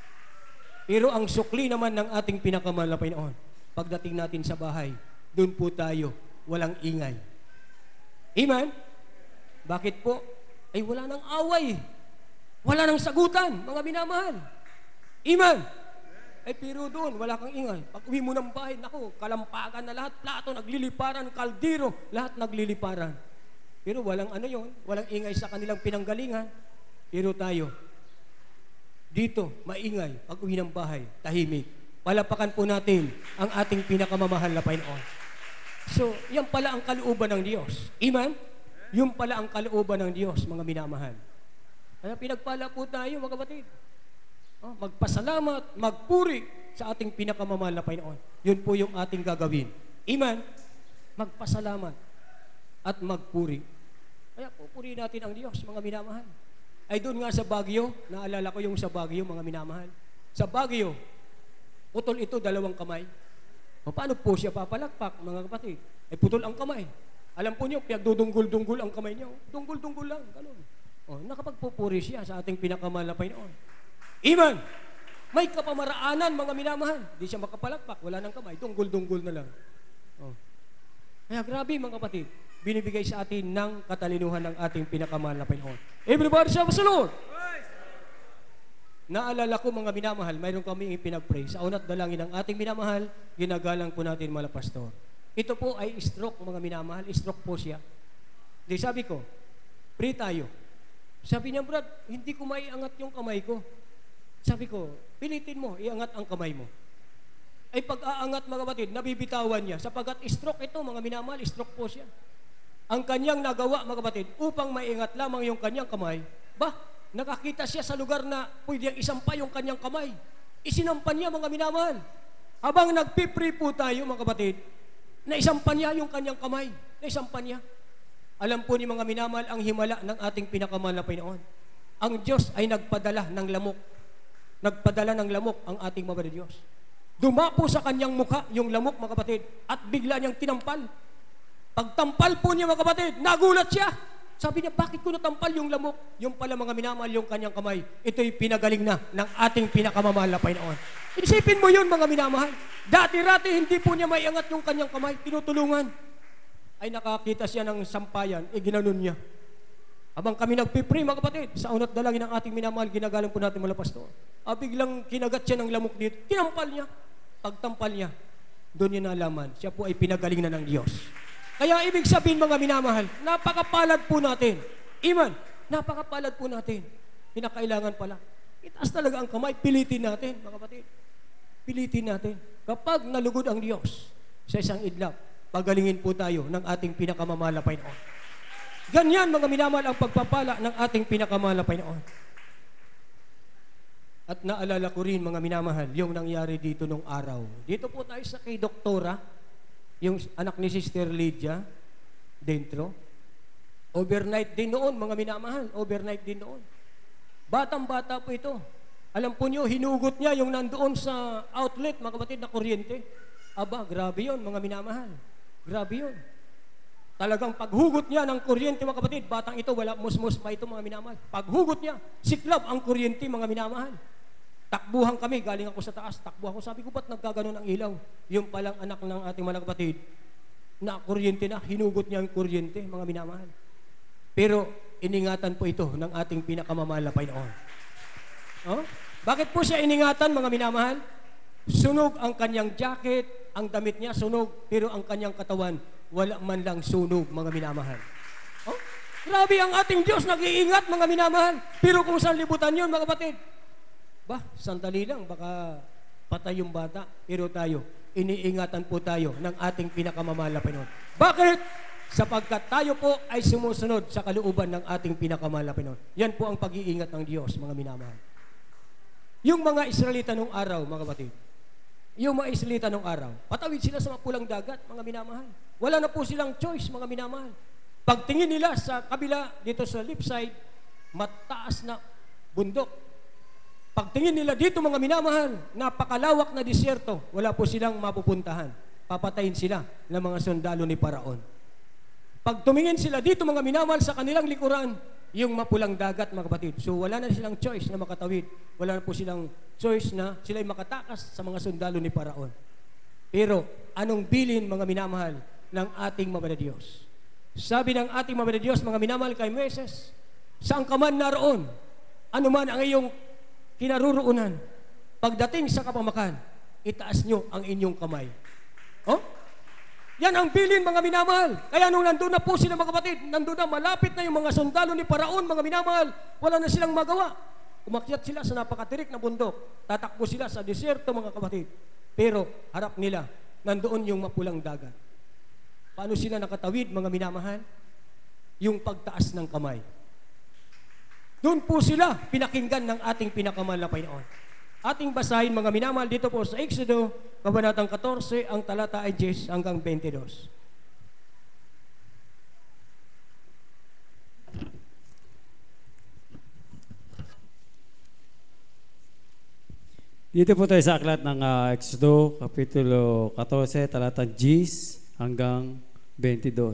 Pero ang sukli naman ng ating pinakamahal na Panginoon, pagdating natin sa bahay, doon po tayo, walang ingay. Amen? Bakit po? Ay wala nang away. Wala nang sagutan, mga minamahal. Iman. Ay pero doon, wala kang ingay. Pag uwi mo ng bahay, naku, kalampagan na lahat, plato, nagliliparan, kaldero, lahat nagliliparan. Pero walang ano yon, walang ingay sa kanilang pinanggalingan. Pero tayo, dito, maingay, pag uwi ng bahay, tahimik. Palapakan po natin ang ating pinakamamahal na Panginoon. So, yan pala ang kalooban ng Diyos. Amen? Yung pala ang kalooban ng Diyos, mga minamahal. Kaya pinagpala po tayo, mga kapatid. Oh, magpasalamat, magpuri sa ating pinakamamahal na Panginoon. Yun po yung ating gagawin. Amen? Magpasalamat at magpuri. Kaya pupuri natin ang Diyos, mga minamahal. Ay doon nga sa Baguio, naalala ko yung sa Baguio, mga minamahal. Sa Baguio, putol ito, dalawang kamay. O paano po siya papalakpak, mga kapatid? Ay putol ang kamay. Alam po niyo, pinagdudunggol-dunggol ang kamay niyo. Dunggol-dunggol lang, ganun. O, nakapagpupuri siya sa ating pinakamahal na Panginoon. Amen! May kapamaraanan, mga minamahal. Di siya makapalakpak, wala ng kamay, dunggol-dunggol na lang. O. Kaya grabe, mga kapatid, binibigay sa atin ng katalinuhan ng ating pinakamahal na Panginoon. Everybody shout the Lord! Naalala ko, mga minamahal, mayroon kami pinag-pray. Sa unat dalangin ng ating minamahal, ginagalang po natin, mga pastor. Ito po ay stroke, mga minamahal. Stroke po siya. Di sabi ko, pray tayo. Sabi niya, Brad, hindi ko maiangat yung kamay ko. Sabi ko, pilitin mo, iangat ang kamay mo. Ay pag-aangat, mga kapatid, nabibitawan niya. Sapagat stroke ito, mga minamahal, stroke po siya. Ang kanyang nagawa, mga kapatid, upang maiangat lamang yung kanyang kamay, bah, nakakita siya sa lugar na pwede ang isampa yung kanyang kamay. Isinampan niya, mga minamahal. Habang nagpipray po tayo, mga kapatid, naisampan niya yung kanyang kamay. Naisampan niya. Alam po ni mga minamahal ang himala ng ating pinakamahal na Panginoon. Ang Diyos ay nagpadala ng lamok. Nagpadala ng lamok ang ating mga Diyos. Dumapo sa kanyang mukha yung lamok, mga kapatid, at bigla niyang tinampal. Pagtampal po niya, mga kapatid, nagulat siya. Sabi niya, bakit ko natampal yung lamok? Yung pala, mga minamahal, yung kanyang kamay. Ito'y pinagaling na ng ating pinakamamahal na Panginoon. Isipin mo yun, mga minamahal. Dati-rati, hindi po niya maiangat yung kanyang kamay. Tinutulungan. Ay nakakita siya ng sampayan, e ginanon niya. Habang kami nagpipray, mga kapatid, sa unat dalangin ng ating minamahal, ginagalang po natin, mga pastor. Ah, biglang kinagat siya ng lamok dito. Tinampal niya. Pagtampal niya, doon niya nalaman, siya po ay pinagaling na ng Diyos. Kaya ibig sabihin, mga minamahal, napakapalad po natin. Iman, napakapalad po natin. Pinakailangan pala. Itaas talaga ang kamay, pilitin natin, mga kapatid. Pilitin natin. Kapag nalugod ang Diyos sa isang idlap, pagalingin po tayo ng ating pinakamamahal na Panginoon. Ganyan, mga minamahal, ang pagpapala ng ating pinakamahal na Panginoon. At naalala ko rin, mga minamahal, yung nangyari dito nung araw. Dito po tayo sa kay Doktora, yung anak ni Sister Lydia, dentro. Overnight din noon, mga minamahal. Overnight din noon. Batang-bata po ito. Alam po nyo, hinugot niya yung nandoon sa outlet, mga kapatid, na kuryente. Aba, grabe yun, mga minamahal. Grabe yun. Talagang paghugot niya ng kuryente, mga kapatid, batang ito, wala musmus pa ito, mga minamahal. Paghugot niya, siklab ang kuryente, mga minamahal. Takbuhan kami, galing ako sa taas, takbuhan ko. Sabi ko, ba't nagkaganon ang ilaw? Yung palang anak ng ating mga kapatid, na kuryente na, hinugot niya ang kuryente, mga minamahal. Pero, iningatan po ito ng ating pinakamamahal na Panginoon. Oh? Bakit po siya iningatan, mga minamahal? Sunog ang kanyang jacket, ang damit niya sunog, pero ang kanyang katawan, wala man lang sunog, mga minamahal. Oh? Grabe ang ating Diyos, nag-iingat, mga minamahal. Pero kung saan libutan yun, mga kapatid, bah, sandali lang, baka patay yung bata. Pero tayo, iniingatan po tayo ng ating pinakamamahal na Panginoon. Bakit? Sapagkat tayo po ay sumusunod sa kalooban ng ating pinakamahal na Panginoon. Yan po ang pag-iingat ng Diyos, mga minamahal. Yung mga Israelita nung araw, mga kapatid, yung mga Israelita nung araw, patawid sila sa mapulang dagat, mga minamahal. Wala na po silang choice, mga minamahal. Pagtingin nila sa kabila, dito sa left side, mataas na bundok. Pagtingin nila dito, mga minamahal, napakalawak na disyerto, wala po silang mapupuntahan. Papatayin sila ng mga sundalo ni Paraon. Pag tumingin sila dito, mga minamahal, sa kanilang likuran, yung mapulang dagat, mga kapatid. So wala na silang choice na makatawid. Wala na po silang choice na sila'y makatakas sa mga sundalo ni Paraon. Pero anong bilin, mga minamahal, ng ating mga Diyos? Sabi ng ating mga Diyos, mga minamahal kay Moises, saan ka man naroon, ano man ang iyong kinaruroonan, pagdating sa kapamakan, itaas nyo ang inyong kamay. Oh? Yan ang bilin, mga minamahal. Kaya nung nandun na po sila, mga kapatid, nandun na, malapit na yung mga sundalo ni Paraon, mga minamahal, wala na silang magawa. Umakyat sila sa napakatirik na bundok. Tatakbo sila sa desierto, mga kapatid. Pero harap nila, nandoon yung mapulang dagat. Paano sila nakatawid, mga minamahal? Yung pagtaas ng kamay. Doon po sila pinakinggan ng ating pinakamahal na Panginoon. Ating basahin, mga minamahal, dito po sa Exodo, Kabanatang fourteen, ang talata ay ten hanggang twenty-two. Dito po tayo sa aklat ng uh, Exodo, Kapitulo fourteen, talatang ten hanggang twenty-two.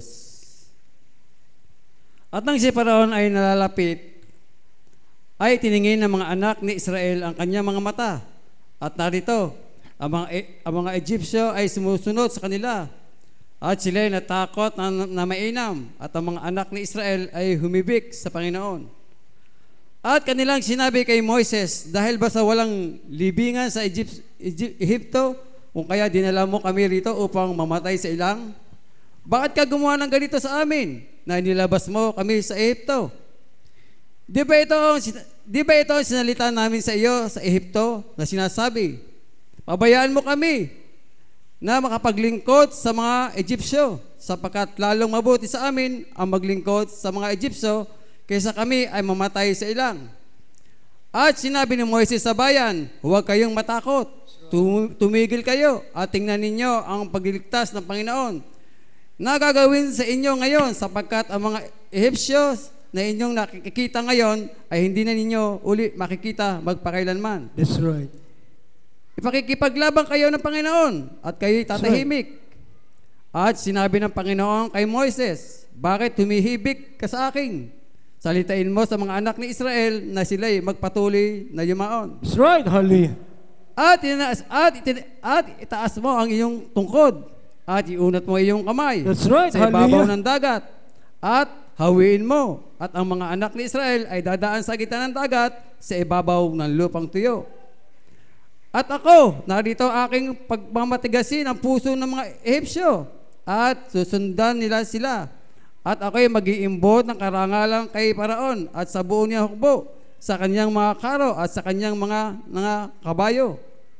At nang si Paraon ay nalalapit, ay tiningin ng mga anak ni Israel ang kanyang mga mata. At narito, ang mga, ang mga Egyptyo ay sumusunod sa kanila. At sila ay natakot na, na mainam. At ang mga anak ni Israel ay humibik sa Panginoon. At kanilang sinabi kay Moises, dahil ba sa walang libingan sa Egypt, Egypt, Egypto, kung kaya dinala mo kami rito upang mamatay sa ilang? Bakit ka gumawa ng ganito sa amin, na inilabas mo kami sa Egypto? Di ba ito, di ba ito ang sinalita namin sa iyo sa Egypto na sinasabi, pabayaan mo kami na makapaglingkod sa mga Egyptyo, sapagkat lalong mabuti sa amin ang maglingkod sa mga Egyptyo kaysa kami ay mamatay sa ilang. At sinabi ni Moises sa bayan, huwag kayong matakot, tumigil kayo at tingnan ninyo ang pagliligtas ng Panginoon na gagawin sa inyo ngayon, sapagkat ang mga Egyptyo na inyong nakikita ngayon ay hindi na ninyo uli makikita magpakailanman. That's right. Ipakikipaglaban kayo ng Panginoon at kayo'y tatahimik. At sinabi ng Panginoon kay Moises, bakit humihibik ka sa akin? Salitain mo sa mga anak ni Israel na sila'y magpatuloy na yumaon. That's right, hallelujah. At, itinaas, at, itin, at itaas mo ang iyong tungkod at iunat mo iyong kamay. That's right, sa ibabaw hallelujah. ng dagat at hawiin mo. At ang mga anak ni Israel ay dadaan sa gitna ng dagat sa ibabaw ng lupang tuyo. At ako, narito aking pagmamatigasin ang puso ng mga Egyptyo at susundan nila sila. At ako'y mag-iimbot ng karangalan kay Paraon at sa buong niya hukbo, sa kanyang mga karo at sa kanyang mga, mga kabayo.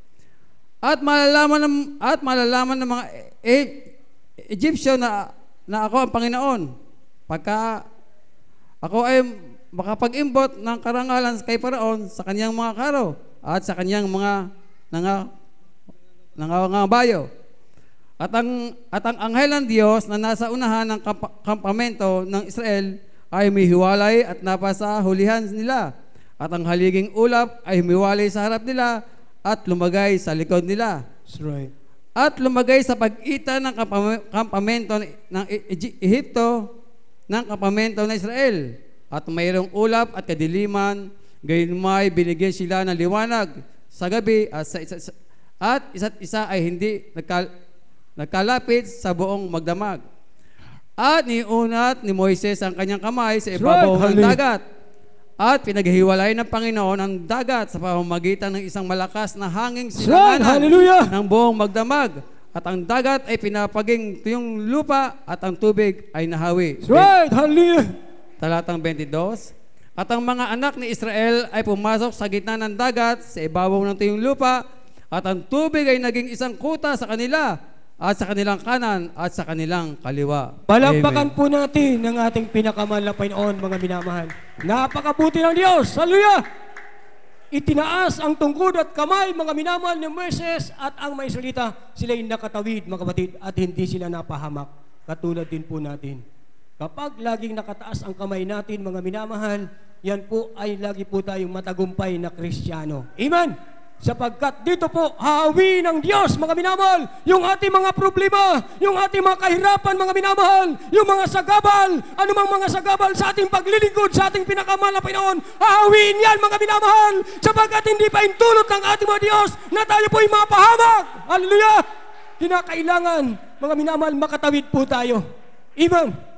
At malalaman ng, at malalaman ng mga e- Egyptyo na, na ako ang Panginoon. Pagka ako ay makapag-imbot ng karangalan kay Paraon sa kanyang mga karo at sa kanyang mga nanga, nangangabayo. At ang, at ang anghel ng Diyos na nasa unahan ng kamp- kampamento ng Israel ay humihiwalay at napasa hulihan nila. At ang haliging ulap ay humiwalay sa harap nila at lumagay sa likod nila. That's right. At lumagay sa pag-itan ng kampam- kampamento ng E- Ehipto ng kampamento ng Israel. At mayroong ulap at kadiliman, gayon may binigyan sila ng liwanag sa gabi at sa isa, at isa't isa ay hindi nagkal nagkalapit sa buong magdamag. At niunat ni Moises ang kanyang kamay sa ibabaw right, ng dagat. At pinaghiwalay ng Panginoon ang dagat sa pamamagitan ng isang malakas na hanging Right, silanganan hallelujah. ng buong magdamag. At ang dagat ay pinapaging tuyong lupa at ang tubig ay nahawi. Right, hallelujah. Talatang twenty-two. At ang mga anak ni Israel ay pumasok sa gitna ng dagat sa ibabaw ng tuyong lupa at ang tubig ay naging isang kuta sa kanila at sa kanilang kanan at sa kanilang kaliwa. Palakpakan Amen. po natin ng ating pinakamahal na Panginoon, mga minamahal. Napakabuti ng Diyos. Hallelujah! Itinaas ang tungkod at kamay, mga minamahal ni Moises, at ang may salita, sila'y nakatawid, mga kapatid, at hindi sila napahamak. Katulad din po natin. Kapag laging nakataas ang kamay natin, mga minamahal, yan po ay lagi po tayong matagumpay na Kristiyano. Amen! Sapagkat dito po, hawi ng Diyos, mga minamahal, yung ating mga problema, yung ating mga kahirapan, mga minamahal, yung mga sagabal, anumang mga sagabal sa ating paglilingkod, sa ating pinakamahal na Panginoon, hawiin yan, mga minamahal, sapagkat hindi pa intulot ng ating mga Diyos na tayo po'y mapahamak. Hallelujah! Kinakailangan, mga minamahal, makatawid po tayo. Amen.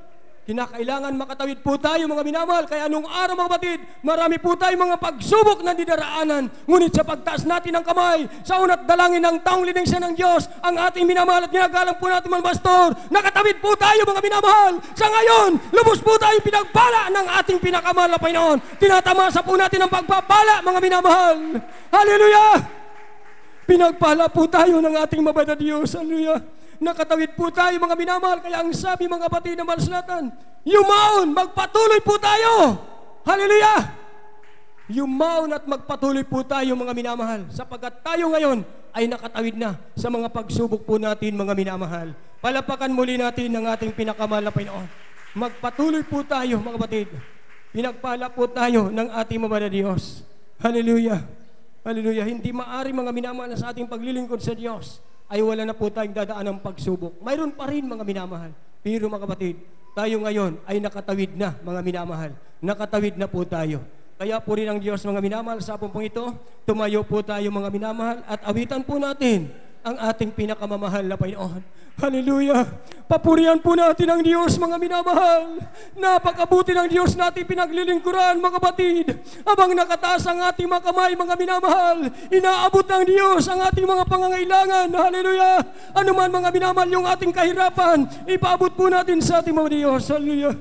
Kinakailangan makatawid po tayo mga minamahal. Kaya anong araw mga kapatid, marami po tayo mga pagsubok na didaraanan. Ngunit sa pagtaas natin ng kamay, sa una't dalangin ng taong linengsan ng Diyos, ang ating minamahal at ginagalang po natin mga pastor, nakatawid po tayo mga minamahal. Sa ngayon, lubos po tayo pinagpala ng ating pinakamahal na Panginoon. Tinatamasa po natin ang pagpapala mga minamahal. Hallelujah! Pinagpala po tayo ng ating mabait na Diyos. Hallelujah! Nakatawid po tayo mga minamahal. Kaya ang sabi mga kapatid na maluslatan, yumaon, magpatuloy po tayo. Hallelujah! Yumaon at magpatuloy po tayo mga minamahal. Sapagkat tayo ngayon ay nakatawid na sa mga pagsubok po natin mga minamahal. Palapakan muli natin ang ating pinakamahal na Panginoon. Magpatuloy po tayo mga kapatid. Pinagpala po tayo ng ating mabait na Diyos. Hallelujah! Hallelujah! Hindi maari mga minamahal sa ating paglilingkod sa Diyos ay wala na po tayong dadaan ng pagsubok. Mayroon pa rin mga minamahal. Pero mga kapatid, tayo ngayon ay nakatawid na mga minamahal. Nakatawid na po tayo. Kaya po rin ang Diyos mga minamahal sa pumpong ito, tumayo po tayo mga minamahal at awitan po natin ang ating pinakamamahal na Panginoon. Hallelujah! Papurihan po natin ang Diyos mga minamahal. Napakabuti ng Diyos natin pinaglilingkuran mga kapatid. Habang nakataas ang ating mga kamay mga minamahal, inaabot ng Diyos ang ating mga pangangailangan. Hallelujah! Ano man mga minamahal yung ating kahirapan, ipaabot po natin sa ating mga Diyos. Hallelujah!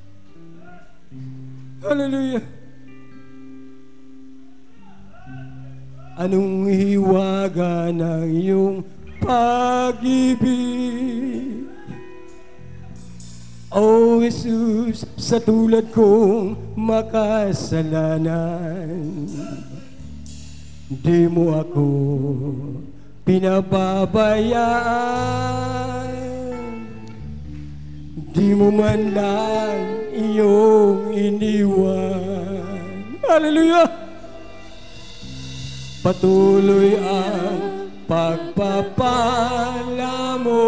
Hallelujah! Anong hiwaga ng iyong pag-ibig, O Jesus, sa tulad kong makasalanan. Di mo ako pinababayaan, di mo man lang iyong iniwan. Hallelujah! Patuloy ang pagpapala mo.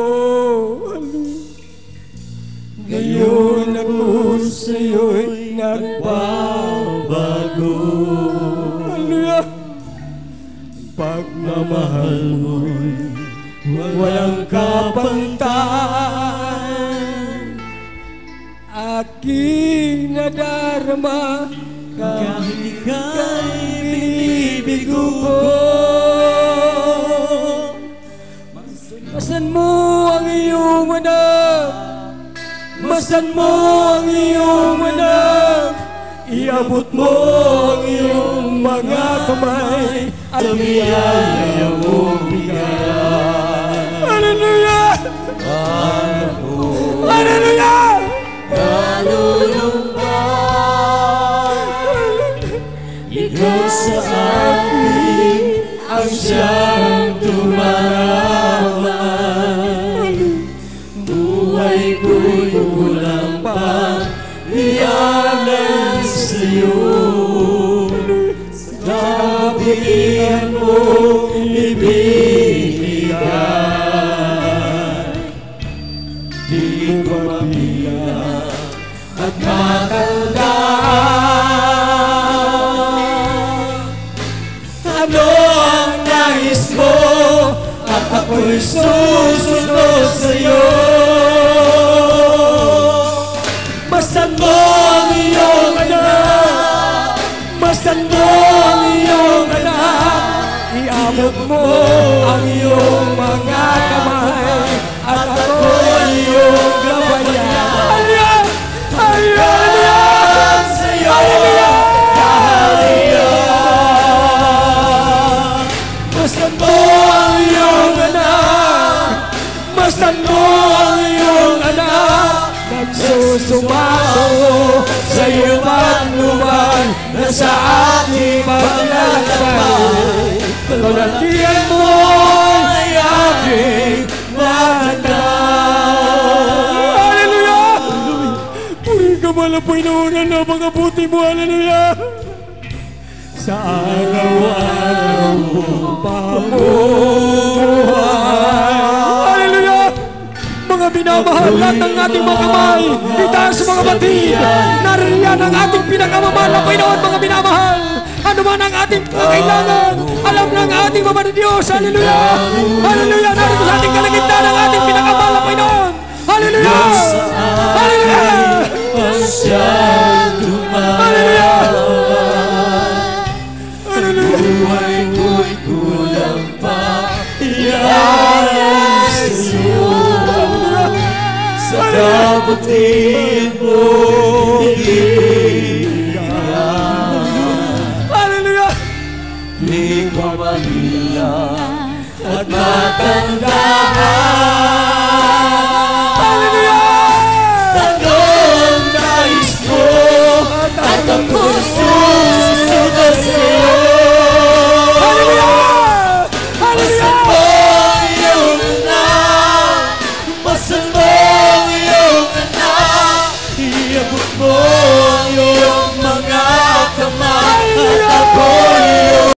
Ngayon ako sa'yo'y nagbabago. Hallelujah! Pagmamahal mo'y walang kapantay. Aking nadarama kahit ika'y binibigo ko. Masan mo ang iyong anak, masan mo ang iyong anak, iabot mo ang iyong mga kamay at biyaya mong bigay. Hallelujah! Hallelujah! Kalulumba, ikaw sa akin ang siyang tumaraman. Buhay ko'y kulang pa iyalan sa'yo. Sa kabutihan mo ibinigay, di mo mabilang at matandaan. Ano ang nais mo at ako'y susunod sa'yo. Basta't mo ang iyong anak, basta't mo ang iyong anak, iabot mo ang iyong mga kamay at ako'y iyong gabayan. Hallelujah! Hallelujah! Sa'yo! Hallelujah! Basta't mo ang iyong anak, basta't mo ang iyong anak, nagsusumako sa iyo patnuman na sa ating paglalakbay. Kalatian mo ay aking matandaan. Hallelujah! Puri ka man ang Panginoon na napakabuti mo. Hallelujah! Sa araw-araw mong pamuhay. Hallelujah! Mga binamahal, lahat ng ating mga kamay, itaas sa mga batid. Nariyan ang ating pinakamamahal na Panginoon, mga binamahal. Ano man ang ating kailangan, alam ng ating Ama na Diyos. Hallelujah! Hallelujah! Narito sa ating kalagitnaan ang ating pinakamamahal na Panginoon. Hallelujah! Hallelujah! abutin mo Hallelujah! Di ko mabilang at matandaan. Hallelujah! Anong nais mo at ang puso susunod sa'yo. Hallelujah! Hallelujah! Iyong anak, masan mo iyong anak, iabot mo iyong mga kamay at ako iyong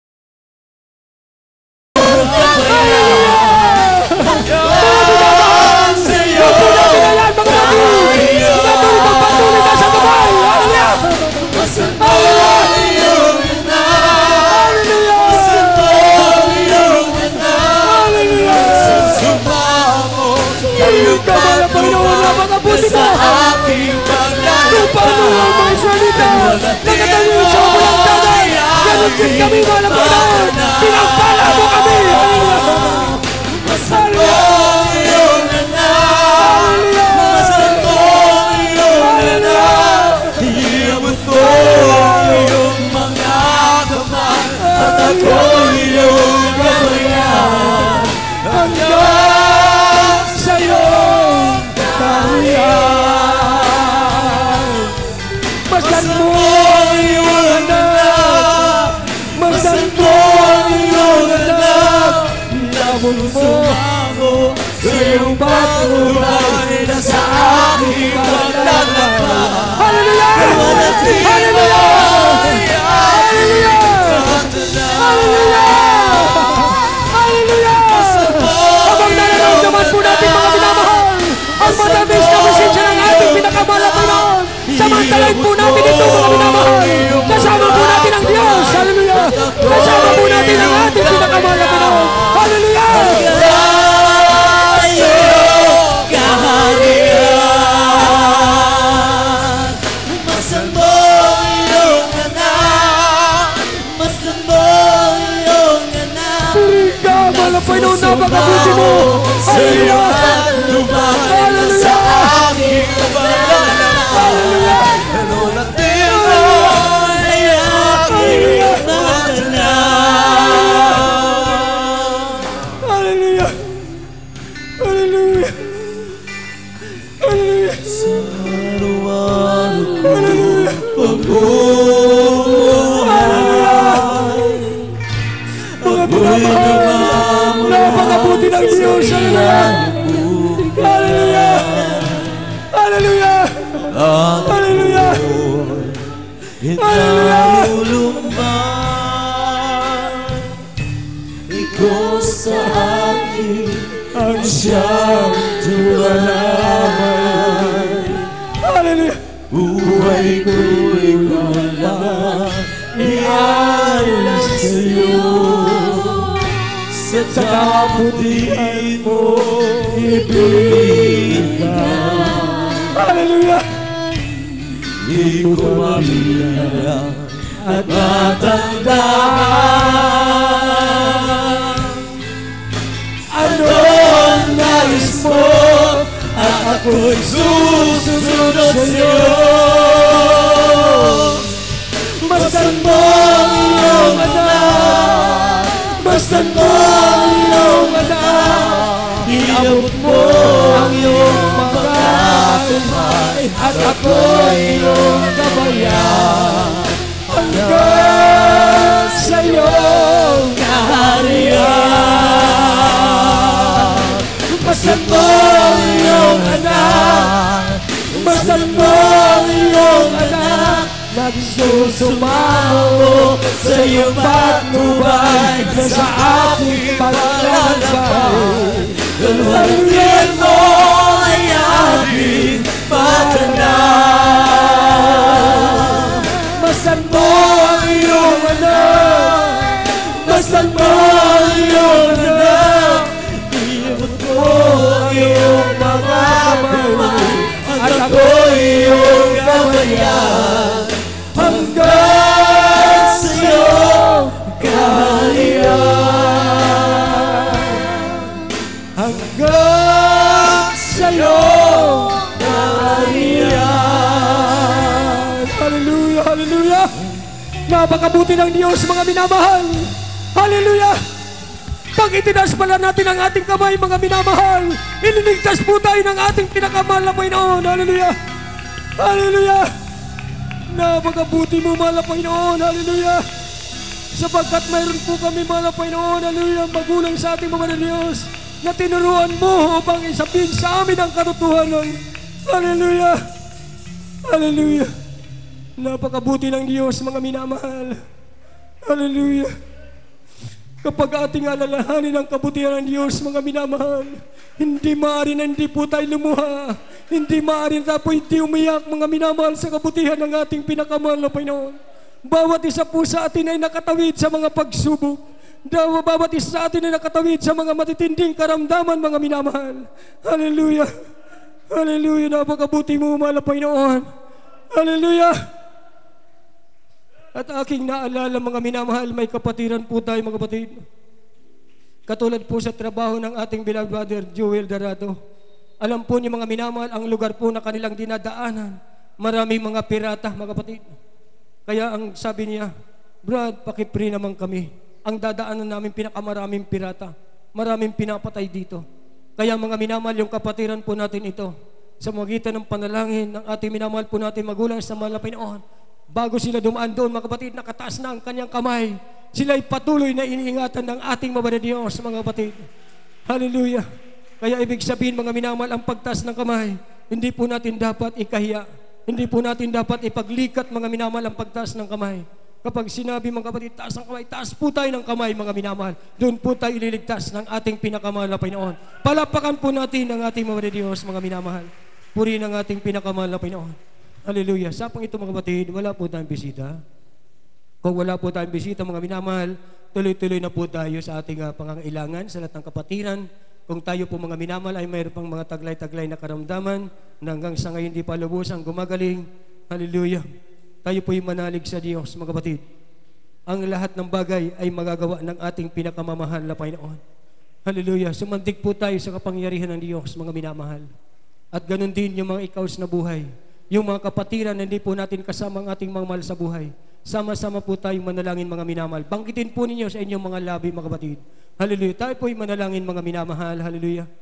kami wala Panginoon, pinagpala mo kami. Masan mo iyong anak, masan mo iyong anak, iabot mo iyong mga kamay at ako iyong gabayan hanggang sa iyong kaharian. Masan mo iyong anak, masan mo iyong anak, inabot mo sa iyong patnubay na sa aking paglalakbay. Hallelujah! Hallelujah! Hallelujah! Hallelujah! Hallelujah! Habang nararamdaman po natin mga minamahal, ang matamis na presensya ng ating pinakamahal na Panginoon, samantalain po natin ito mga minamahal. Kasama po natin ang Diyos. Hallelujah! Kasama po natin ang ating pinakamahal na Panginoon. Hallelujah! Masan mo iyong anak, masan mo iyong anak, Purihin ka, mahal na Panginoon, napakabuti mo. sa iyong Hallelujah! patnubay na sa aking paglalakbay. Lulatin mo ay aking matanak. Hallelujah! Hallelujah! Hallelujah! Hallelujah! Mga pinamahal, napakabuti ng Diyos. Hallelujah! Hallelujah! Hallelujah! Hallelujah! Ikalulumbay, ikaw sa akin ang siyang tumalamay. Hallelujah! Buhay ko'y walang iaalis sa'yo. Sa kaputihan mo ibigay. Hallelujah! Di ko mabilang at matandaan. Ano ang nais mo at ako'y susunod sa'yo. Mastan mo ang iyong anak, mastan mo ang iyong anak, iabot mo ang iyong mga kamay at ako'y iyong gabayan hanggang sa iyong kaharian. Mastan mo ang iyong anak, mastan mo ang iyong anak, nagsusumamo sa iyong patnubay na sa ating paglalakbay. Lulutin mo ay aking patanan. Mastan mo ang iyong anak, mastan mo ang iyong anak, iabot mo ang iyong mga kamay at ako iyong gabayan hanggang sa iyong kaharian. Hanggang sa iyong kaharian. Hallelujah, hallelujah. Napakabuti ng Diyos, mga minamahal. Hallelujah. Pag itinaas pala natin ang ating kamay, mga minamahal, ililigtas po tayo ng ating pinakamahal na Panginoon. Hallelujah. Hallelujah. Napakabuti mo, mahal na Panginoon. Hallelujah. Sapagkat mayroon po kami, mahal na Panginoon. Hallelujah. Magulang sa ating mga Diyos na tinuruan mo upang isabihin sa amin ang katotohanan. Hallelujah. Hallelujah. Napakabuti ng Diyos, mga minamahal. Hallelujah. Kapag ating alalahanin ang kabutihan ng Diyos, mga minamahal, hindi maaari na hindi po tayo lumuha. Hindi maaari na po hindi umiyak, mga minamahal, sa kabutihan ng ating pinakamahal na Panginoon. Bawat isa po sa atin ay nakatawid sa mga pagsubok. Bawat isa sa atin ay nakatawid sa mga matitinding karamdaman, mga minamahal. Hallelujah. Hallelujah. Napakabuti mo, mahal na Panginoon. Hallelujah. At aking naalala, mga minamahal, may kapatiran po tayo, mga kapatid. Katulad po sa trabaho ng ating beloved brother Joel Darado. Alam po niyo, mga minamahal, ang lugar po na kanilang dinadaanan, maraming mga pirata, mga kapatid. Kaya ang sabi niya, Brad, pakipre naman kami. Ang dadaanan namin pinakamaraming pirata. Maraming pinapatay dito. Kaya mga minamahal, yung kapatiran po natin ito, sa magitan ng panalangin ng ating minamahal po natin magulang sa mahal na Panginoon, bago sila dumaan doon, mga kapatid, nakataas na ang kanyang kamay. Sila'y patuloy na iniingatan ng ating mababa na Diyos, mga kapatid. Hallelujah. Kaya ibig sabihin, mga minamahal, ang pagtaas ng kamay, hindi po natin dapat ikahiya. Hindi po natin dapat ipaglikat, mga minamahal, ang pagtaas ng kamay. Kapag sinabi, mga kapatid, taas ang kamay, taas po tayo ng kamay, mga minamahal. Doon po tayo ililigtas ng ating pinakamahal na Panginoon. Palapakan po natin ang ating mababa na Diyos, mga minamahal. Purihin ang ating pinakamahal na Panginoon. Hallelujah. Sa pang ito, mga kapatid, wala po tayong bisita. Kung wala po tayong bisita, mga minamahal, tuloy-tuloy na po tayo sa ating uh, pangangailangan, sa lahat ng kapatiran. Kung tayo po, mga minamahal, ay mayroon pang mga taglay-taglay na karamdaman na hanggang sa ngayon di pa lubusang gumagaling. Hallelujah. Tayo po ay manalig sa Diyos, mga kapatid. Ang lahat ng bagay ay magagawa ng ating pinakamamahal na Panginoon. Hallelujah. Sumantig po tayo sa kapangyarihan ng Diyos, mga minamahal. At ganun din yung mga ikaws na buhay. Yung mga kapatiran na hindi po natin kasama ang ating mga mahal sa buhay. Sama-sama po tayong manalangin, mga minamahal. Bangkitin po ninyo sa inyong mga labi, mga kapatid. Hallelujah. Tayo po ay manalangin, mga minamahal. Hallelujah.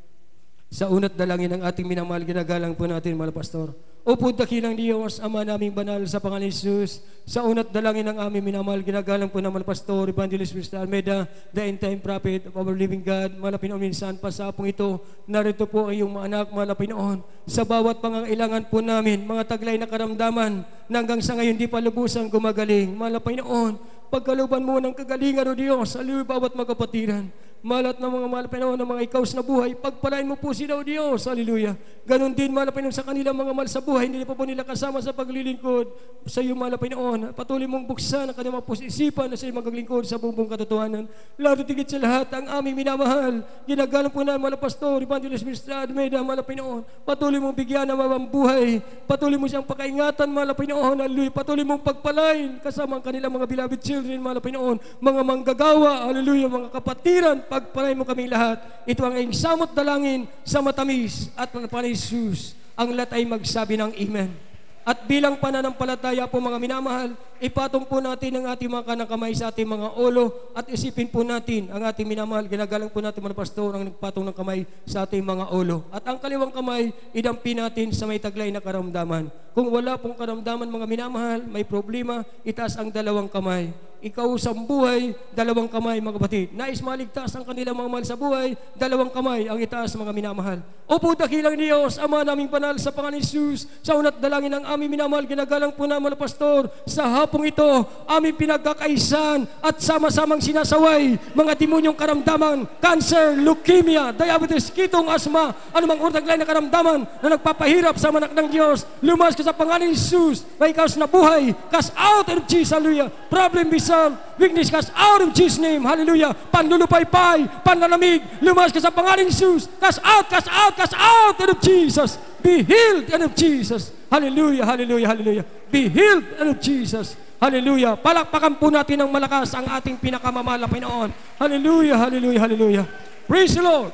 Sa unat dalangin ng ating minamahal, ginagalang po natin, mga pastor. O po dakilang Diyos, Ama naming banal sa pangalan ni Jesus, sa unat dalangin ng aming minamahal, ginagalang po ng mga pastor, Evangelist Mister Almeida, the end-time prophet of our living God, mga Pinoon minsan, pasapong ito, narito po ang iyong mga anak, mga Pinoon, sa bawat pangangailangan po namin, mga taglay na karamdaman, na hanggang sa ngayon di pa lubusang gumagaling, mga Pinoon, pagkaluban mo ng kagalingan, O Diyos, aliw bawat magkapatiran, malat ng mga mahal Panginoon, ng mga ikaws na buhay, pagpalain mo po sila, O Diyos, hallelujah. Ganon din, mahal Panginoon, sa kanilang mga mahal sa buhay, hindi pa po nila kasama sa paglilingkod sa iyo, mahal Panginoon. Patuloy mong buksan ang kanilang mga isipan na sa iyo maglingkod sa buong katotohanan. Lalo tigit sa lahat, ang aming minamahal, ginagalang po na, mahal Pastor, Evangelist Mister Almeida, mahal Panginoon. Patuloy mong bigyan ng mabang buhay, patuloy mo siyang pakaingatan, mahal Panginoon, hallelujah. Patuloy mong pagpalain kasama ang kanilang mga beloved children, mahal Panginoon, mga manggagawa, hallelujah, mga kapatiran, pagpalain mo kami lahat. Ito ang iyong samot dalangin sa matamis at pangalan ni Jesus. Ang lahat ay magsabi ng Amen. At bilang pananampalataya po, mga minamahal, ipatong po natin ang ating mga kanang kamay sa ating mga ulo at isipin po natin ang ating minamahal. Ginagalang po natin, mga pastor, ang nagpatong ng kamay sa ating mga ulo. At ang kaliwang kamay, idampi natin sa may taglay na karamdaman. Kung wala pong karamdaman, mga minamahal, may problema, itaas ang dalawang kamay. Ikaw sa buhay, dalawang kamay, mga kapatid. Nais maligtas ang kanilang mga mahal sa buhay, dalawang kamay ang itaas, mga minamahal. Opo, dakilang Diyos, Ama naming banal sa pangalan ni Jesus, sa unat dalangin ng aming minamahal, ginagalang po naman, pastor, sa hapong ito, aming pinagkakaisan at sama-samang sinasaway, mga demonyong karamdaman, cancer, leukemia, diabetes, kitong asma, anumang urtaglay na karamdaman na nagpapahirap sa manak ng Diyos, lumas ka sa pangalan ni Jesus, may kaos na buhay, cast out in Jesus, hallelujah. Problem bisa weakness, cast out in Jesus' name. Hallelujah. Panlulupaypay, panlalamig, lumas ka sa pangalan ni Jesus. Cast out, cast out, cast out in Jesus. Be healed in Jesus. Hallelujah, hallelujah, hallelujah. Be healed in Jesus. Hallelujah. Palakpakan po natin ng malakas ang ating pinakamamahal na Panginoon. Hallelujah, hallelujah, hallelujah. Praise the Lord.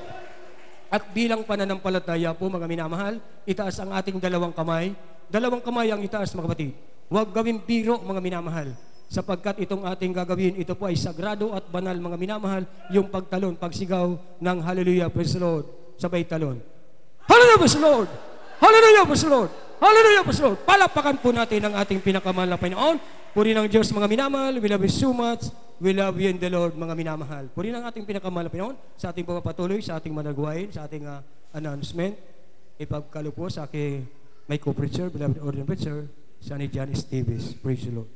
At bilang pananampalataya po, mga minamahal, itaas ang ating dalawang kamay. Dalawang kamay ang itaas, mga kapatid. Huwag gawing biro, mga minamahal. Sapagkat itong ating gagawin, ito po ay sagrado at banal, mga minamahal, yung pagtalon, pagsigaw ng Hallelujah, praise the Lord, sabay talon. Hallelujah, praise the Lord! Hallelujah, praise the Lord! Hallelujah, praise the Lord! Palapakan po natin ang ating pinakamahal na Panginoon. Puri ng Diyos, mga minamahal. We love you so much. We love you in the Lord, mga minamahal. Puri ng ating pinakamahal na Panginoon sa ating pagpapatuloy, sa ating managwain, sa ating uh, announcement. Ipagkalo po sa aking may co-preacher, beloved ordinary preacher, Sonny John Esteves. Praise the Lord.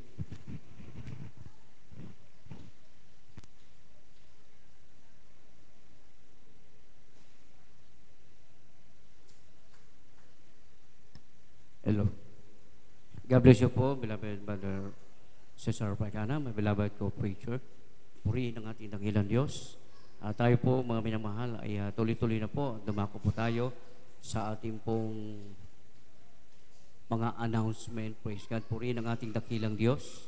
Hello. God bless you po, beloved Brother Cesar Pagana, my beloved co-preacher. Purihin ang ating dakilang Diyos. Uh, tayo po, mga minamahal, ay uh, tuloy-tuloy na po. Dumako po tayo sa ating pong mga announcement. Praise God. Purihin ang ating dakilang Diyos.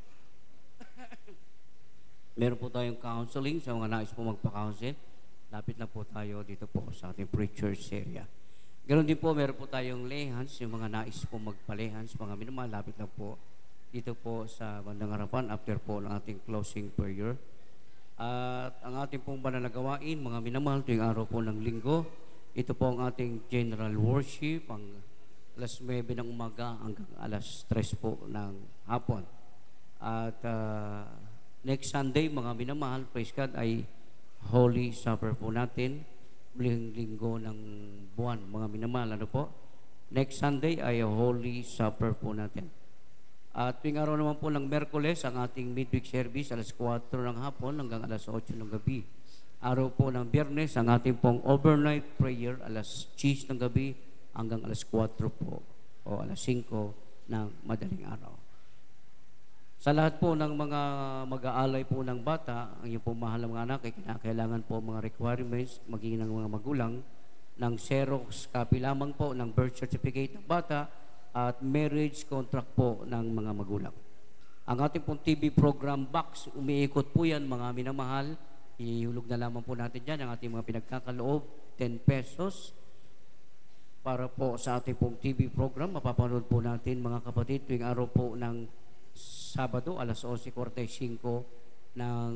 Meron po tayong counseling sa mga nais po magpa-counsel. Lapit na po tayo dito po sa ating preacher's area. Ganon din po, meron po tayong lehans, yung mga nais po magpalehans, mga minamahal, lapit na po dito po sa bandang harapan after po ng ating closing prayer. At ang ating pong banal na gawain, mga minamahal, tuwing araw po ng linggo, ito po ang ating general worship, ang alas nuwebe ng umaga hanggang alas tres po ng hapon. At uh, next Sunday, mga minamahal, praise God, ay Holy Supper po natin, muling linggo ng buwan, mga minamahal, ano po? Next Sunday ay Holy Supper po natin. At tuwing araw naman po ng Merkules, ang ating midweek service, alas kwatro ng hapon hanggang alas otso ng gabi. Araw po ng Biyernes, ang ating pong overnight prayer, alas diyes ng gabi hanggang alas kwatro po o alas singko ng madaling araw. Sa lahat po ng mga mag-aalay po ng bata, ang iyong po mahal na mga anak, ay kinakailangan po mga requirements, maging ng mga magulang, ng Xerox copy lamang po ng birth certificate ng bata at marriage contract po ng mga magulang. Ang ating pong T V program box, umiikot po yan, mga minamahal. Ihulog na lamang po natin dyan ang ating mga pinagkakaloob, ten pesos. Para po sa ating pong T V program, mapapanood po natin, mga kapatid, tuwing araw po ng Sabado, alas onse kuwarenta y singko ng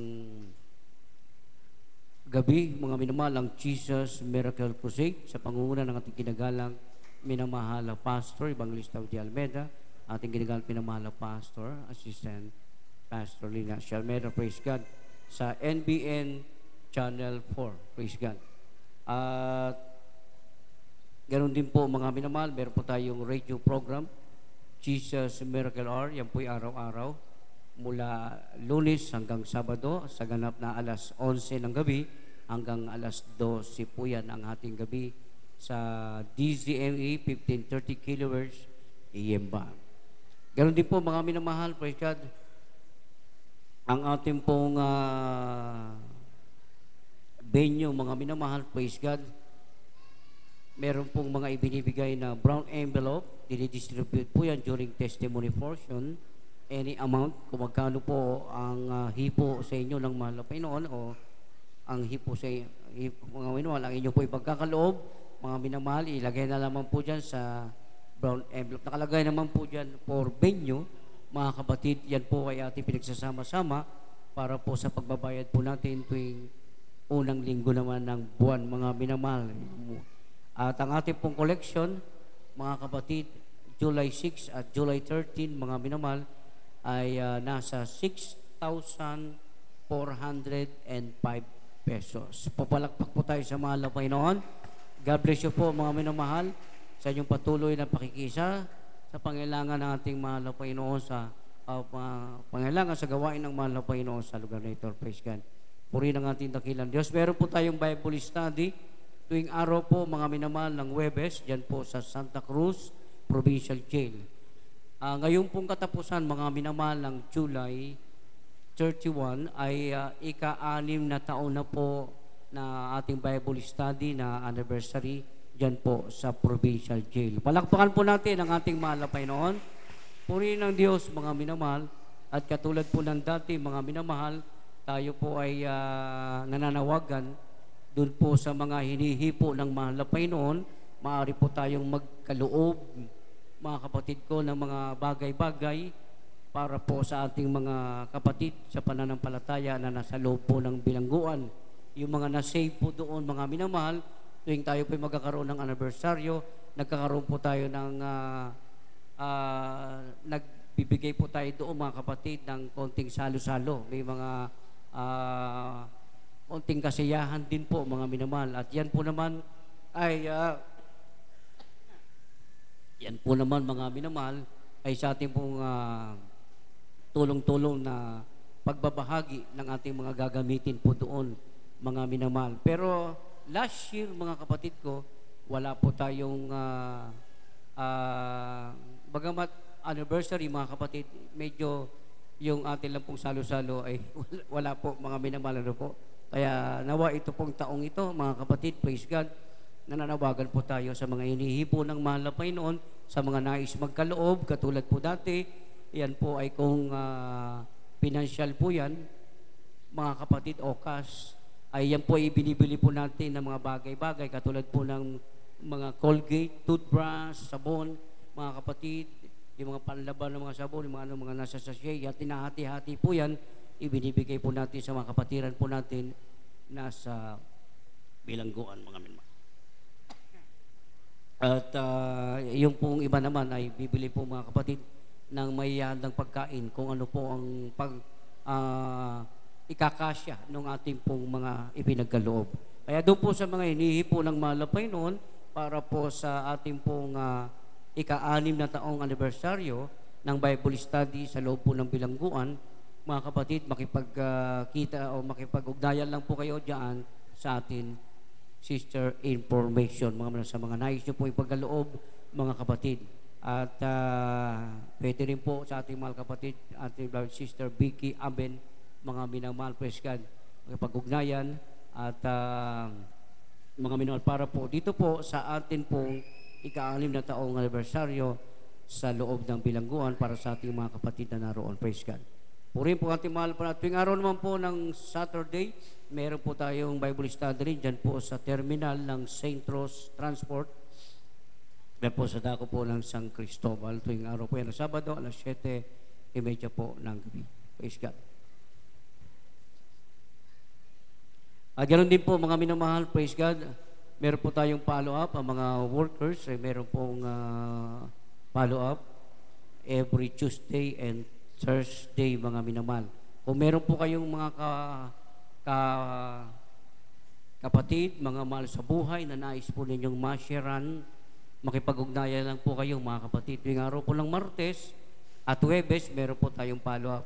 gabi, mga minamahal, ang Jesus Miracle Crusade sa pangunguna ng ating kinagalang minamahal na Pastor Evangelista de Almeida, ating kinagalang minamahal na Pastor, Assistant Pastor Lina Almeida, praise God, sa N B N Channel four, praise God. At ganoon din po, mga minamahal, meron po tayong radio program, Jesus Miracle Hour, yan po'y araw-araw mula Lunes hanggang Sabado sa ganap na alas onse ng gabi hanggang alas dose po yan ang ating gabi sa D Z M E fifteen thirty kilohertz A M band. Ganon din po, mga minamahal, praise God, ang ating pong uh, venue, mga minamahal, praise God, meron pong mga ibinibigay na brown envelope, dinidistribute po yan during testimony portion. Any amount, kung magkano po ang uh, hipo sa inyo ng mahal na Panginoon o ang hipo sa hipo, mga minamahal, ang inyo po ipagkakaloob, mga minamahal, ilagay na lamang po dyan sa brown envelope. Nakalagay naman po dyan for venue, mga kapatid, yan po ay ating pinagsasama-sama para po sa pagbabayad po natin tuwing unang linggo naman ng buwan, mga minamahal. At ang ating pong collection, mga kapatid, July six at July thirteen, mga minamahal, ay uh, nasa six thousand four hundred five pesos. Papalakpak po tayo sa mahal na Panginoon. God bless you po, mga minamahal, sa inyong patuloy na pakikisa sa pangailangan ng ating mahal na Panginoon, sa uh, pangailangan sa gawain ng mahal na Panginoon sa lugar na ito. Praise God. Purihin ang ating dakilang Diyos. Meron po tayong Bible study tuwing araw po, mga minamahal, ng Huwebes, dyan po sa Santa Cruz Provincial Jail. Uh, ngayon pong katapusan, mga minamahal, ng July thirty-one ay uh, ika-anim na taon na po na ating Bible study na anniversary dyan po sa Provincial Jail. Palakpakan po natin ang ating mahal na Panginoon. Purihin ng Diyos, mga minamahal, at katulad po ng dati, mga minamahal, tayo po ay uh, nananawagan doon po sa mga hinihipo ng mahal na Panginoon. Maaari po tayong magkaloob, mga kapatid ko, ng mga bagay-bagay para po sa ating mga kapatid sa pananampalataya na nasa loob po ng bilangguan. Yung mga na-save po doon, mga minamahal, tuwing tayo po magkakaroon ng anibersaryo, nagkakaroon po tayo ng, uh, uh, nagbibigay po tayo doon, mga kapatid, ng konting salo-salo. May mga uh, konting kasiyahan din po, mga minamahal. At yan po naman ay, uh, yan po naman, mga minamahal, ay sa ating pong uh, tulong-tulong na pagbabahagi ng ating mga gagamitin po doon, mga minamahal. Pero last year, mga kapatid ko, wala po tayong uh, uh, bagamat anniversary, mga kapatid, medyo yung ating lang pong salo-salo ay wala po, mga minamahal, ano po. Kaya nawa ito pong taong ito, mga kapatid, praise God, nananawagan po tayo sa mga inihipo ng mahal na Panginoon, sa mga nais magkaloob, katulad po dati. Yan po ay kung uh, financial po yan, mga kapatid, o cash, ay yan po ay binibili po natin ng mga bagay-bagay, katulad po ng mga Colgate, toothbrush, sabon, mga kapatid, yung mga panlaban ng mga sabon, yung mga, ano, mga nasa sachet, at tinahati-hati po yan, ibinibigay po natin sa mga kapatiran po natin nasa bilangguan, mga minma. At uh, yung pong iba naman ay bibili po, mga kapatid, ng may handang pagkain, kung ano po ang pag uh, ikakasya ng ating pong mga ipinagkaloob. Kaya doon po sa mga hinihipo ng mahal na Panginoon para po sa ating pong uh, ika-anim na taong anibersaryo ng Bible study sa loob po ng bilangguan, mga kapatid, makipagkita uh, o makipag-ugnayan lang po kayo diyan sa atin sister information, mga sa mga nais nyo po ipagkaloob, mga kapatid. At uh, pwede rin po sa ating mahal kapatid, ating sister Vicky Aben, mga minamahal, praise God, makipag-ugnayan at uh, mga minamahal para po dito po sa atin pong ika-anim na taong anibersaryo sa loob ng bilangguan para sa ating mga kapatid na naroon, praise God. Purin po ating mahal pa. Tuwing araw naman po ng Saturday, meron po tayong Bible study rin dyan po sa terminal ng Saint Rose Transport. Dyan po sa dako po ng San Cristobal. Tuwing araw po yan ng Sabado, alas siyete trenta po ng gabi. Praise God. At ganoon din po, mga minamahal, praise God, meron po tayong follow-up. Ang mga workers, ay meron pong uh, follow-up every Tuesday and Thursday, mga minamahal. Kung meron po kayong mga ka, ka, kapatid, mga mahal sa buhay na nais po ninyong masyaran, makipag-ugnayan lang po kayo, mga kapatid. Tuwing araw po ng Martes at Huwebes, meron po tayong follow-up.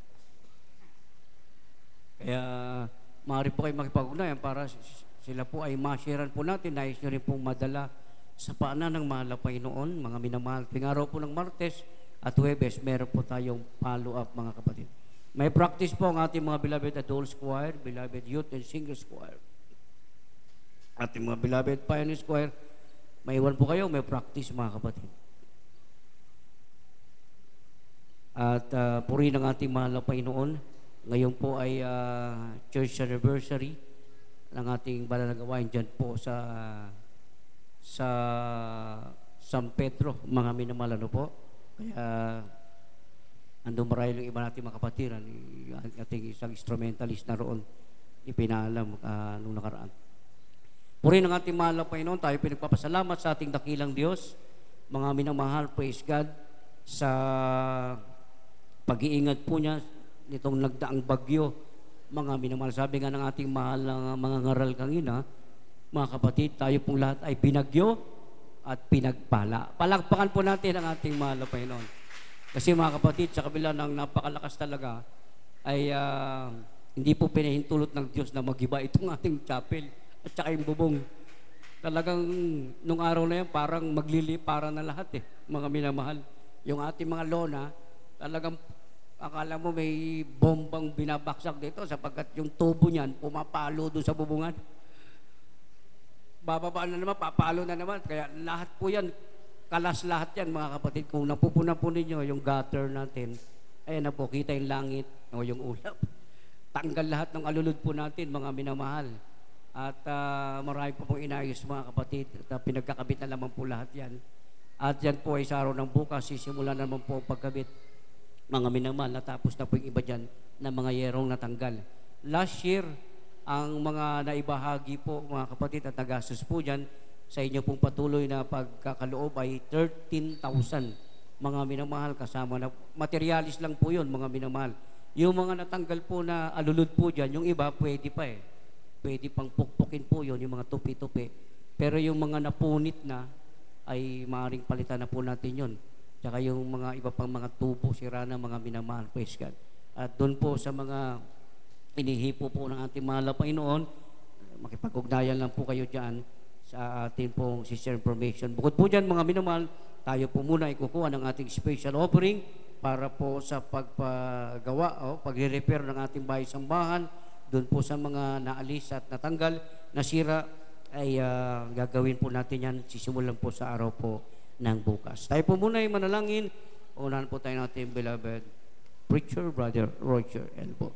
Kaya maaari po kayo makipag-ugnayan para sila po ay masyaran po natin. Nais nyo rin pong madala sa paanan ng mahal na Panginoon, mga minamahal. Tuwing araw po ng Martes at Huwebes, meron po tayong follow-up, mga kapatid. May practice po ang ating mga beloved adults choir, beloved youth and singers choir. Ating mga beloved pioneers choir, may iwan po kayo, may practice, mga kapatid. At uh, puri ng ating mahal na Panginoon, ngayon po ay uh, church anniversary ng ating banal na gawain dyan po sa sa San Pedro, mga minamahal, ano po. Kaya andun marahil yung iba natin mga kapatiran, yung ating isang instrumentalist na roon ipinaalam uh, nung nakaraan. Puri ng ating mahal na Panginoon, tayo pinagpapasalamat sa ating dakilang Diyos, mga minamahal, praise God, sa pag-iingat po niya nitong nagdaang bagyo. Mga minamahal, sabi nga ng ating mahal na mga ngaral kanina, mga kapatid, tayo pong lahat ay binagyo at pinagpala. Palakpakan po natin ang ating mahal na Panginoon. Kasi mga kapatid, sa kabila ng napakalakas talaga, ay uh, hindi po pinahintulot ng Diyos na magiba itong ating chapel at saka yung bubong. Talagang nung araw na yan, parang maglilipara na lahat eh, mga minamahal. Yung ating mga lona, talagang akala mo may bombang binabaksak dito sapagkat yung tubo niyan pumapalo doon sa bubungan. Bababa na naman, papalo na naman. Kaya lahat po yan, kalas lahat yan, mga kapatid. Kung napupunan po ninyo yung gutter natin, ayan na po, kita yung langit o yung ulap. Tanggal lahat ng alulod po natin, mga minamahal. At uh, marami po pong inayos, mga kapatid. At uh, pinagkakabit na naman po lahat yan. At yan po ay sa araw ng bukas, sisimula naman po ang pagkabit. Mga minamahal, natapos na po yung iba dyan na mga yerong natanggal. Last year, ang mga naibahagi po, mga kapatid, at nagastos po dyan sa inyo pong patuloy na pagkakaloob ay thirteen thousand. Mga minamahal, kasama na, materialis lang po yun, mga minamahal. Yung mga natanggal po na alulod po dyan, yung iba pwede pa eh. Pwede pang pukpukin po yun, yung mga tupi-tupi. Pero yung mga napunit na, ay maaaring palitan na po natin yun. Tsaka yung mga iba pang mga tubo, sira na mga minamahal, praise God. At doon po sa mga inihipo po ng ating mahal na Panginoon, makipag-ugnayan lang po kayo dyan sa ating pong sister information. Bukod po dyan, mga minamahal, tayo po muna ikukuha ng ating special offering para po sa pagpagawa o pagre-repair ng ating bahay-sambahan. Doon po sa mga naalis at natanggal, nasira, ay uh, gagawin po natin yan. Sisimulan po sa araw po ng bukas. Tayo po muna ay manalangin. Unahan po tayo natin, beloved preacher, Brother Roger Elbo.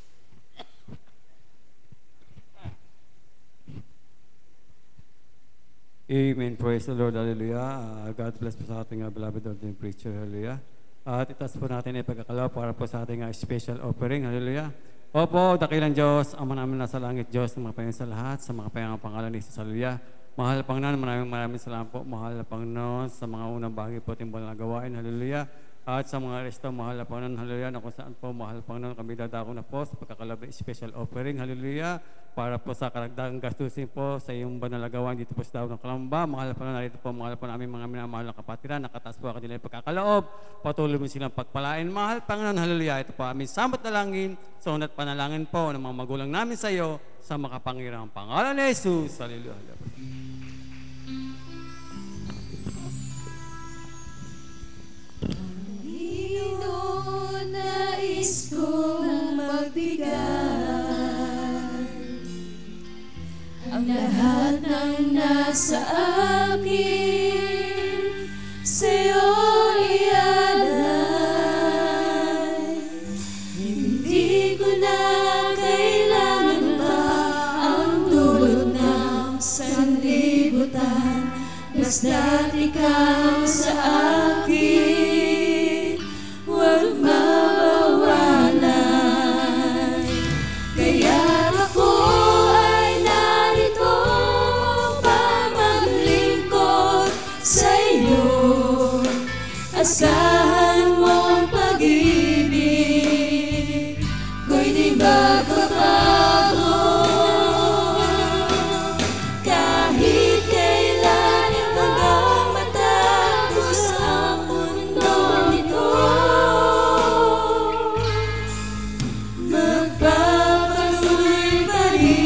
Amen. Praise the Lord. Hallelujah. Uh, God bless po sa ating uh, beloved ordained preacher. Hallelujah. Uh, at itas po natin ay pagkakalaw para po sa ating uh, special offering. Hallelujah. Opo, dakilang Diyos, Ama namin nasa langit, Diyos, ng mga Panginoon sa lahat, sa mga payangang pangalan ni Jesus. Hallelujah. Mahal na Panginoon, maraming maraming salamat po. Mahal na Panginoon, sa mga unang bahagi po ating buwan na gawain. Hallelujah. At sa mga resto, mahal na Panginoon, hallelujah, na kung saan po, mahal na Panginoon, kami dadako na po sa pagkakalabi special offering, hallelujah, para po sa karagdagang gastusin po sa iyong banalagawan dito po sa Daw ng Kalamba. Mahal na Panginoon, narito po, mahal po namin mga minamahal na kapatiran, nakataas po ang kanilang pagkakaloob, patuloy mo silang pagpalain. Mahal Panginoon, hallelujah, ito po aming samot na langin, sa unat panalangin po ng mga magulang namin sa iyo, sa makapangirang pangalan ni Jesus, hallelujah. Nais kong magbigay ang lahat ng nasa akin sa'yo ialay. Hindi ko na kailangan pa ang dulot ng sanlibutan, basta't ikaw sa akin huwag mawawalan. Kaya ako ay narito upang maglingkod sa iyo. Asahan mong pag-ibig ko'y di magbabago. Kahit kailan hanggang matapos ang mundo nito, magpapatuloy pa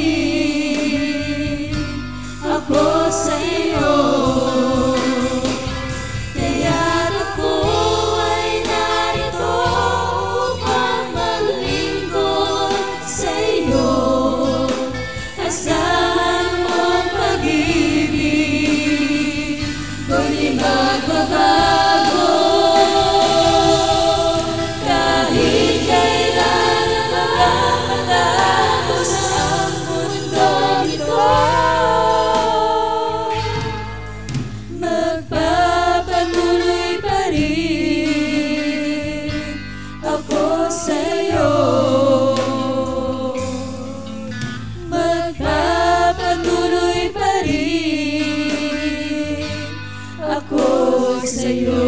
rin ako sa iyo. Kaya't ako ay narito upang maglingkod sa iyo. Asahan mong pag-ibig ko'y di magbabago. Kahit kailan hanggang matapos ang mundo nito, magpapatuloy pa rin ako sa iyo. Magpapatuloy pa rin ako sa iyo.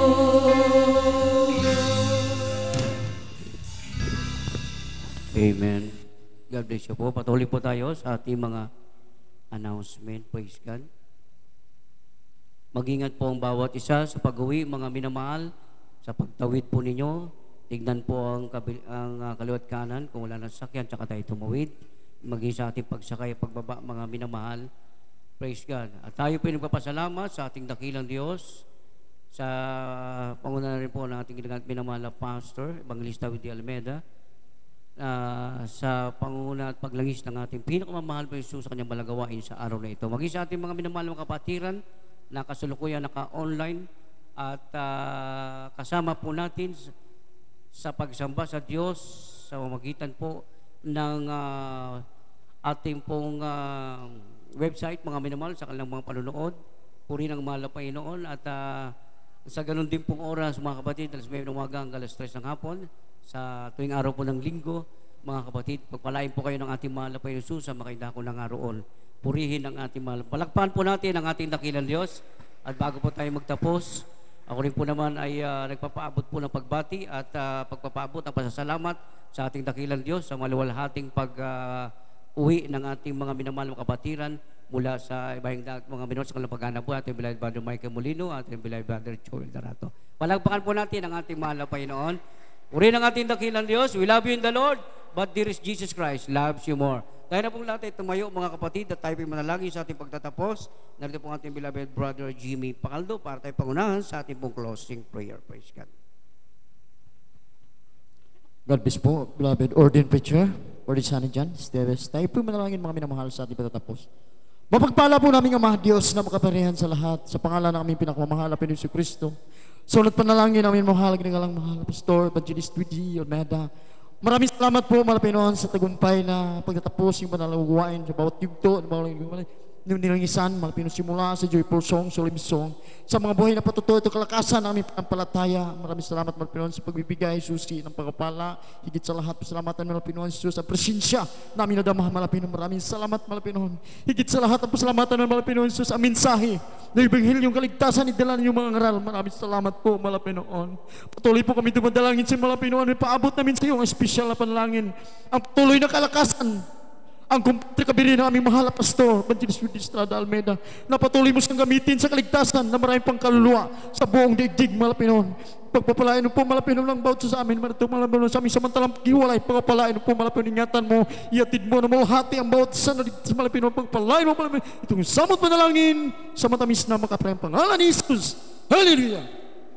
Amen. God bless you po. Patuloy po tayo sa ating mga announcement. Praise God. Mag-ingat po ang bawat isa sa pag-uwi, mga minamahal, sa pagtawid po ninyo. Tignan po ang, kabil- ang uh, kaliwat kanan kung wala na sasakyan, tsaka tayo tumawid. Maging sa ating pagsakay, pagbaba, mga minamahal. Praise God. At tayo po nagpapasalamat sa ating dakilang Diyos, sa panguna rin po ng ating ginagamit minamahal na Pastor, Evangelista Willie Almeida, uh, sa panguna at paglangis ng ating pinakamamahal po Jesus sa kanyang malagawain sa araw na ito. Maging sa ating mga minamahal mga kapatiran, na kasalukuyan naka-online at uh, kasama po natin sa pagsamba sa Diyos sa pamamagitan po ng uh, ating pong uh, website, mga minamahal, sa kanilang mga panunood. Puri ng mahal na Panginoon at uh, sa ganun din pong oras, mga kapatid, alas nuwebe ng umaga hanggang alas tres ng hapon, sa tuwing araw po ng linggo, mga kapatid, pagpalain po kayo ng ating mahal na Panginoon Jesus sa makaindako ng araon. Purihin ang ating mahal. Palakpakan po natin ang ating dakilang Diyos. At bago po tayo magtapos, ako rin po naman ay uh, nagpapaabot po ng pagbati at uh, pagpapaabot ng pasasalamat sa ating dakilang Diyos sa maluwalhating pag-uwi uh, ng ating mga minamahal na kapatiran mula sa ibang mga minor sa kanilang pag-anak po, ating beloved Brother Michael Molino, ating beloved Brother Joel Darato. Palakpakan po natin ang ating mahal na Panginoon. Uri ng ating dakilang Diyos, we love you in the Lord, but dearest Jesus Christ loves you more. Tayo na pong lahat ay tumayo, mga kapatid, at tayo po'y manalangin sa ating pagtatapos. Narito pong ating beloved Brother Jimmy Pacaldo para tayo pangunahan sa ating pong closing prayer. Praise God. God bless po, beloved ordained preacher, Ordained Sonny John Esteves. Tayo po'y manalangin, mga minamahal, sa ating pagtatapos. Mapagpala po namin ang mga Diyos na makaparihan sa lahat, sa pangalan ng aming pinakamamahal na Panginoon Kristo. Sulat panalangin namin mahal, ginagalang mahal, Pastor Evangelist Luigi Almeida. Maraming salamat po, mahal Panginoon, sa tagumpay na pagtatapos yung panalaguwain sa bawat yugto, sa bawat yung nilangisan, mahal Panginoon, simula sa joyful song, solemn song, sa mga buhay na patutuo ito kalakasan ng aming pampalataya. Maraming salamat, mahal Panginoon, sa pagbibigay, susi ng pagpapala. Higit sa lahat, pasalamatan, mahal Panginoon, sa presensya namin nadama, mahal Panginoon. Maraming salamat, mahal Panginoon. Higit sa lahat, ang pasalamatan, mahal Panginoon, sa mensahe na ibanghilyong kaligtasan, idala niyong mga ngaral. Maraming salamat po, mahal Panginoon. Patuloy po kami dumadalangin sa mahal Panginoon. Paabot namin sa iyo ang espesyal na panalangin, ang patuloy na kalakasan, ang kumpatre kabiri ng aming mahal na Pastor Evangelist Luigi Estrada Almeida, na patuloy mo siyang gamitin sa kaligtasan na maraming pang kaluluwa sa buong daigdig, mahal Panginoon. Pagpapalain mo po, mahal Panginoon, lang bawat sa amin, mahal Panginoon, sa aming samantalang paghiwalay, pagpapalain mo po, mahal Panginoon, ingatan mo, iatid mo na mawahati ang bawat sa naligtas, mahal Panginoon, pagpapalain mo, mahal Panginoon, itong samot manalangin sa matamis na makaprayang pangalan ni Jesus. Hallelujah!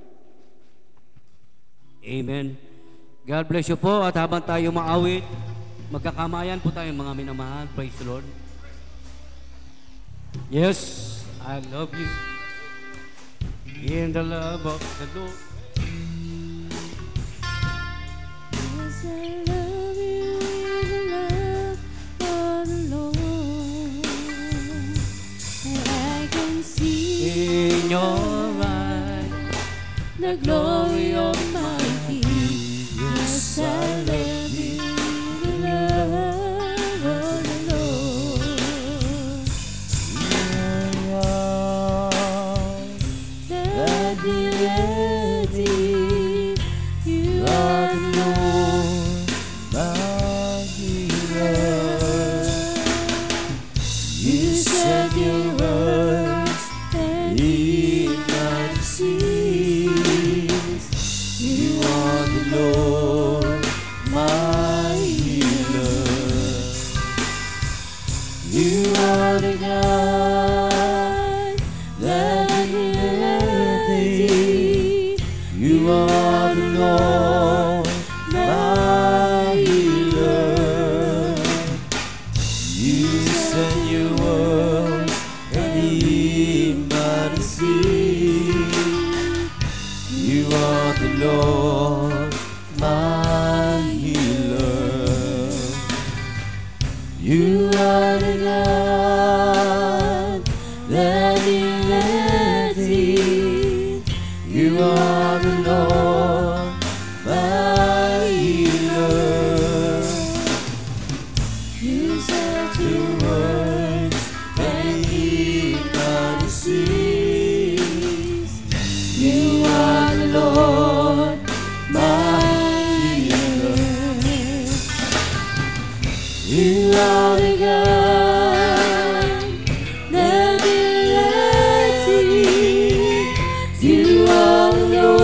Amen. God bless you po, at habang tayo maawit, magkakamayan po tayo, mga minamahal. Praise the Lord. Yes, I love you in the love of the Lord. Yes, I love you in the love of the Lord. And I can see In your eyes, the glory of my King. Yes, I love you in the love of the Lord. Daddy, Daddy, you are the Lord, my healer. You said your words and in my disease. You are the Lord, my healer. You are the God that healeth thee. You are the Lord, my healer. You send your words and heal my disease. You are the Lord, my healer. You are the God that healeth thee. You are the Lord, my healer. You said your words and heal my disease. You are the Lord, my healer. You are the God that healeth thee. You are the Lord.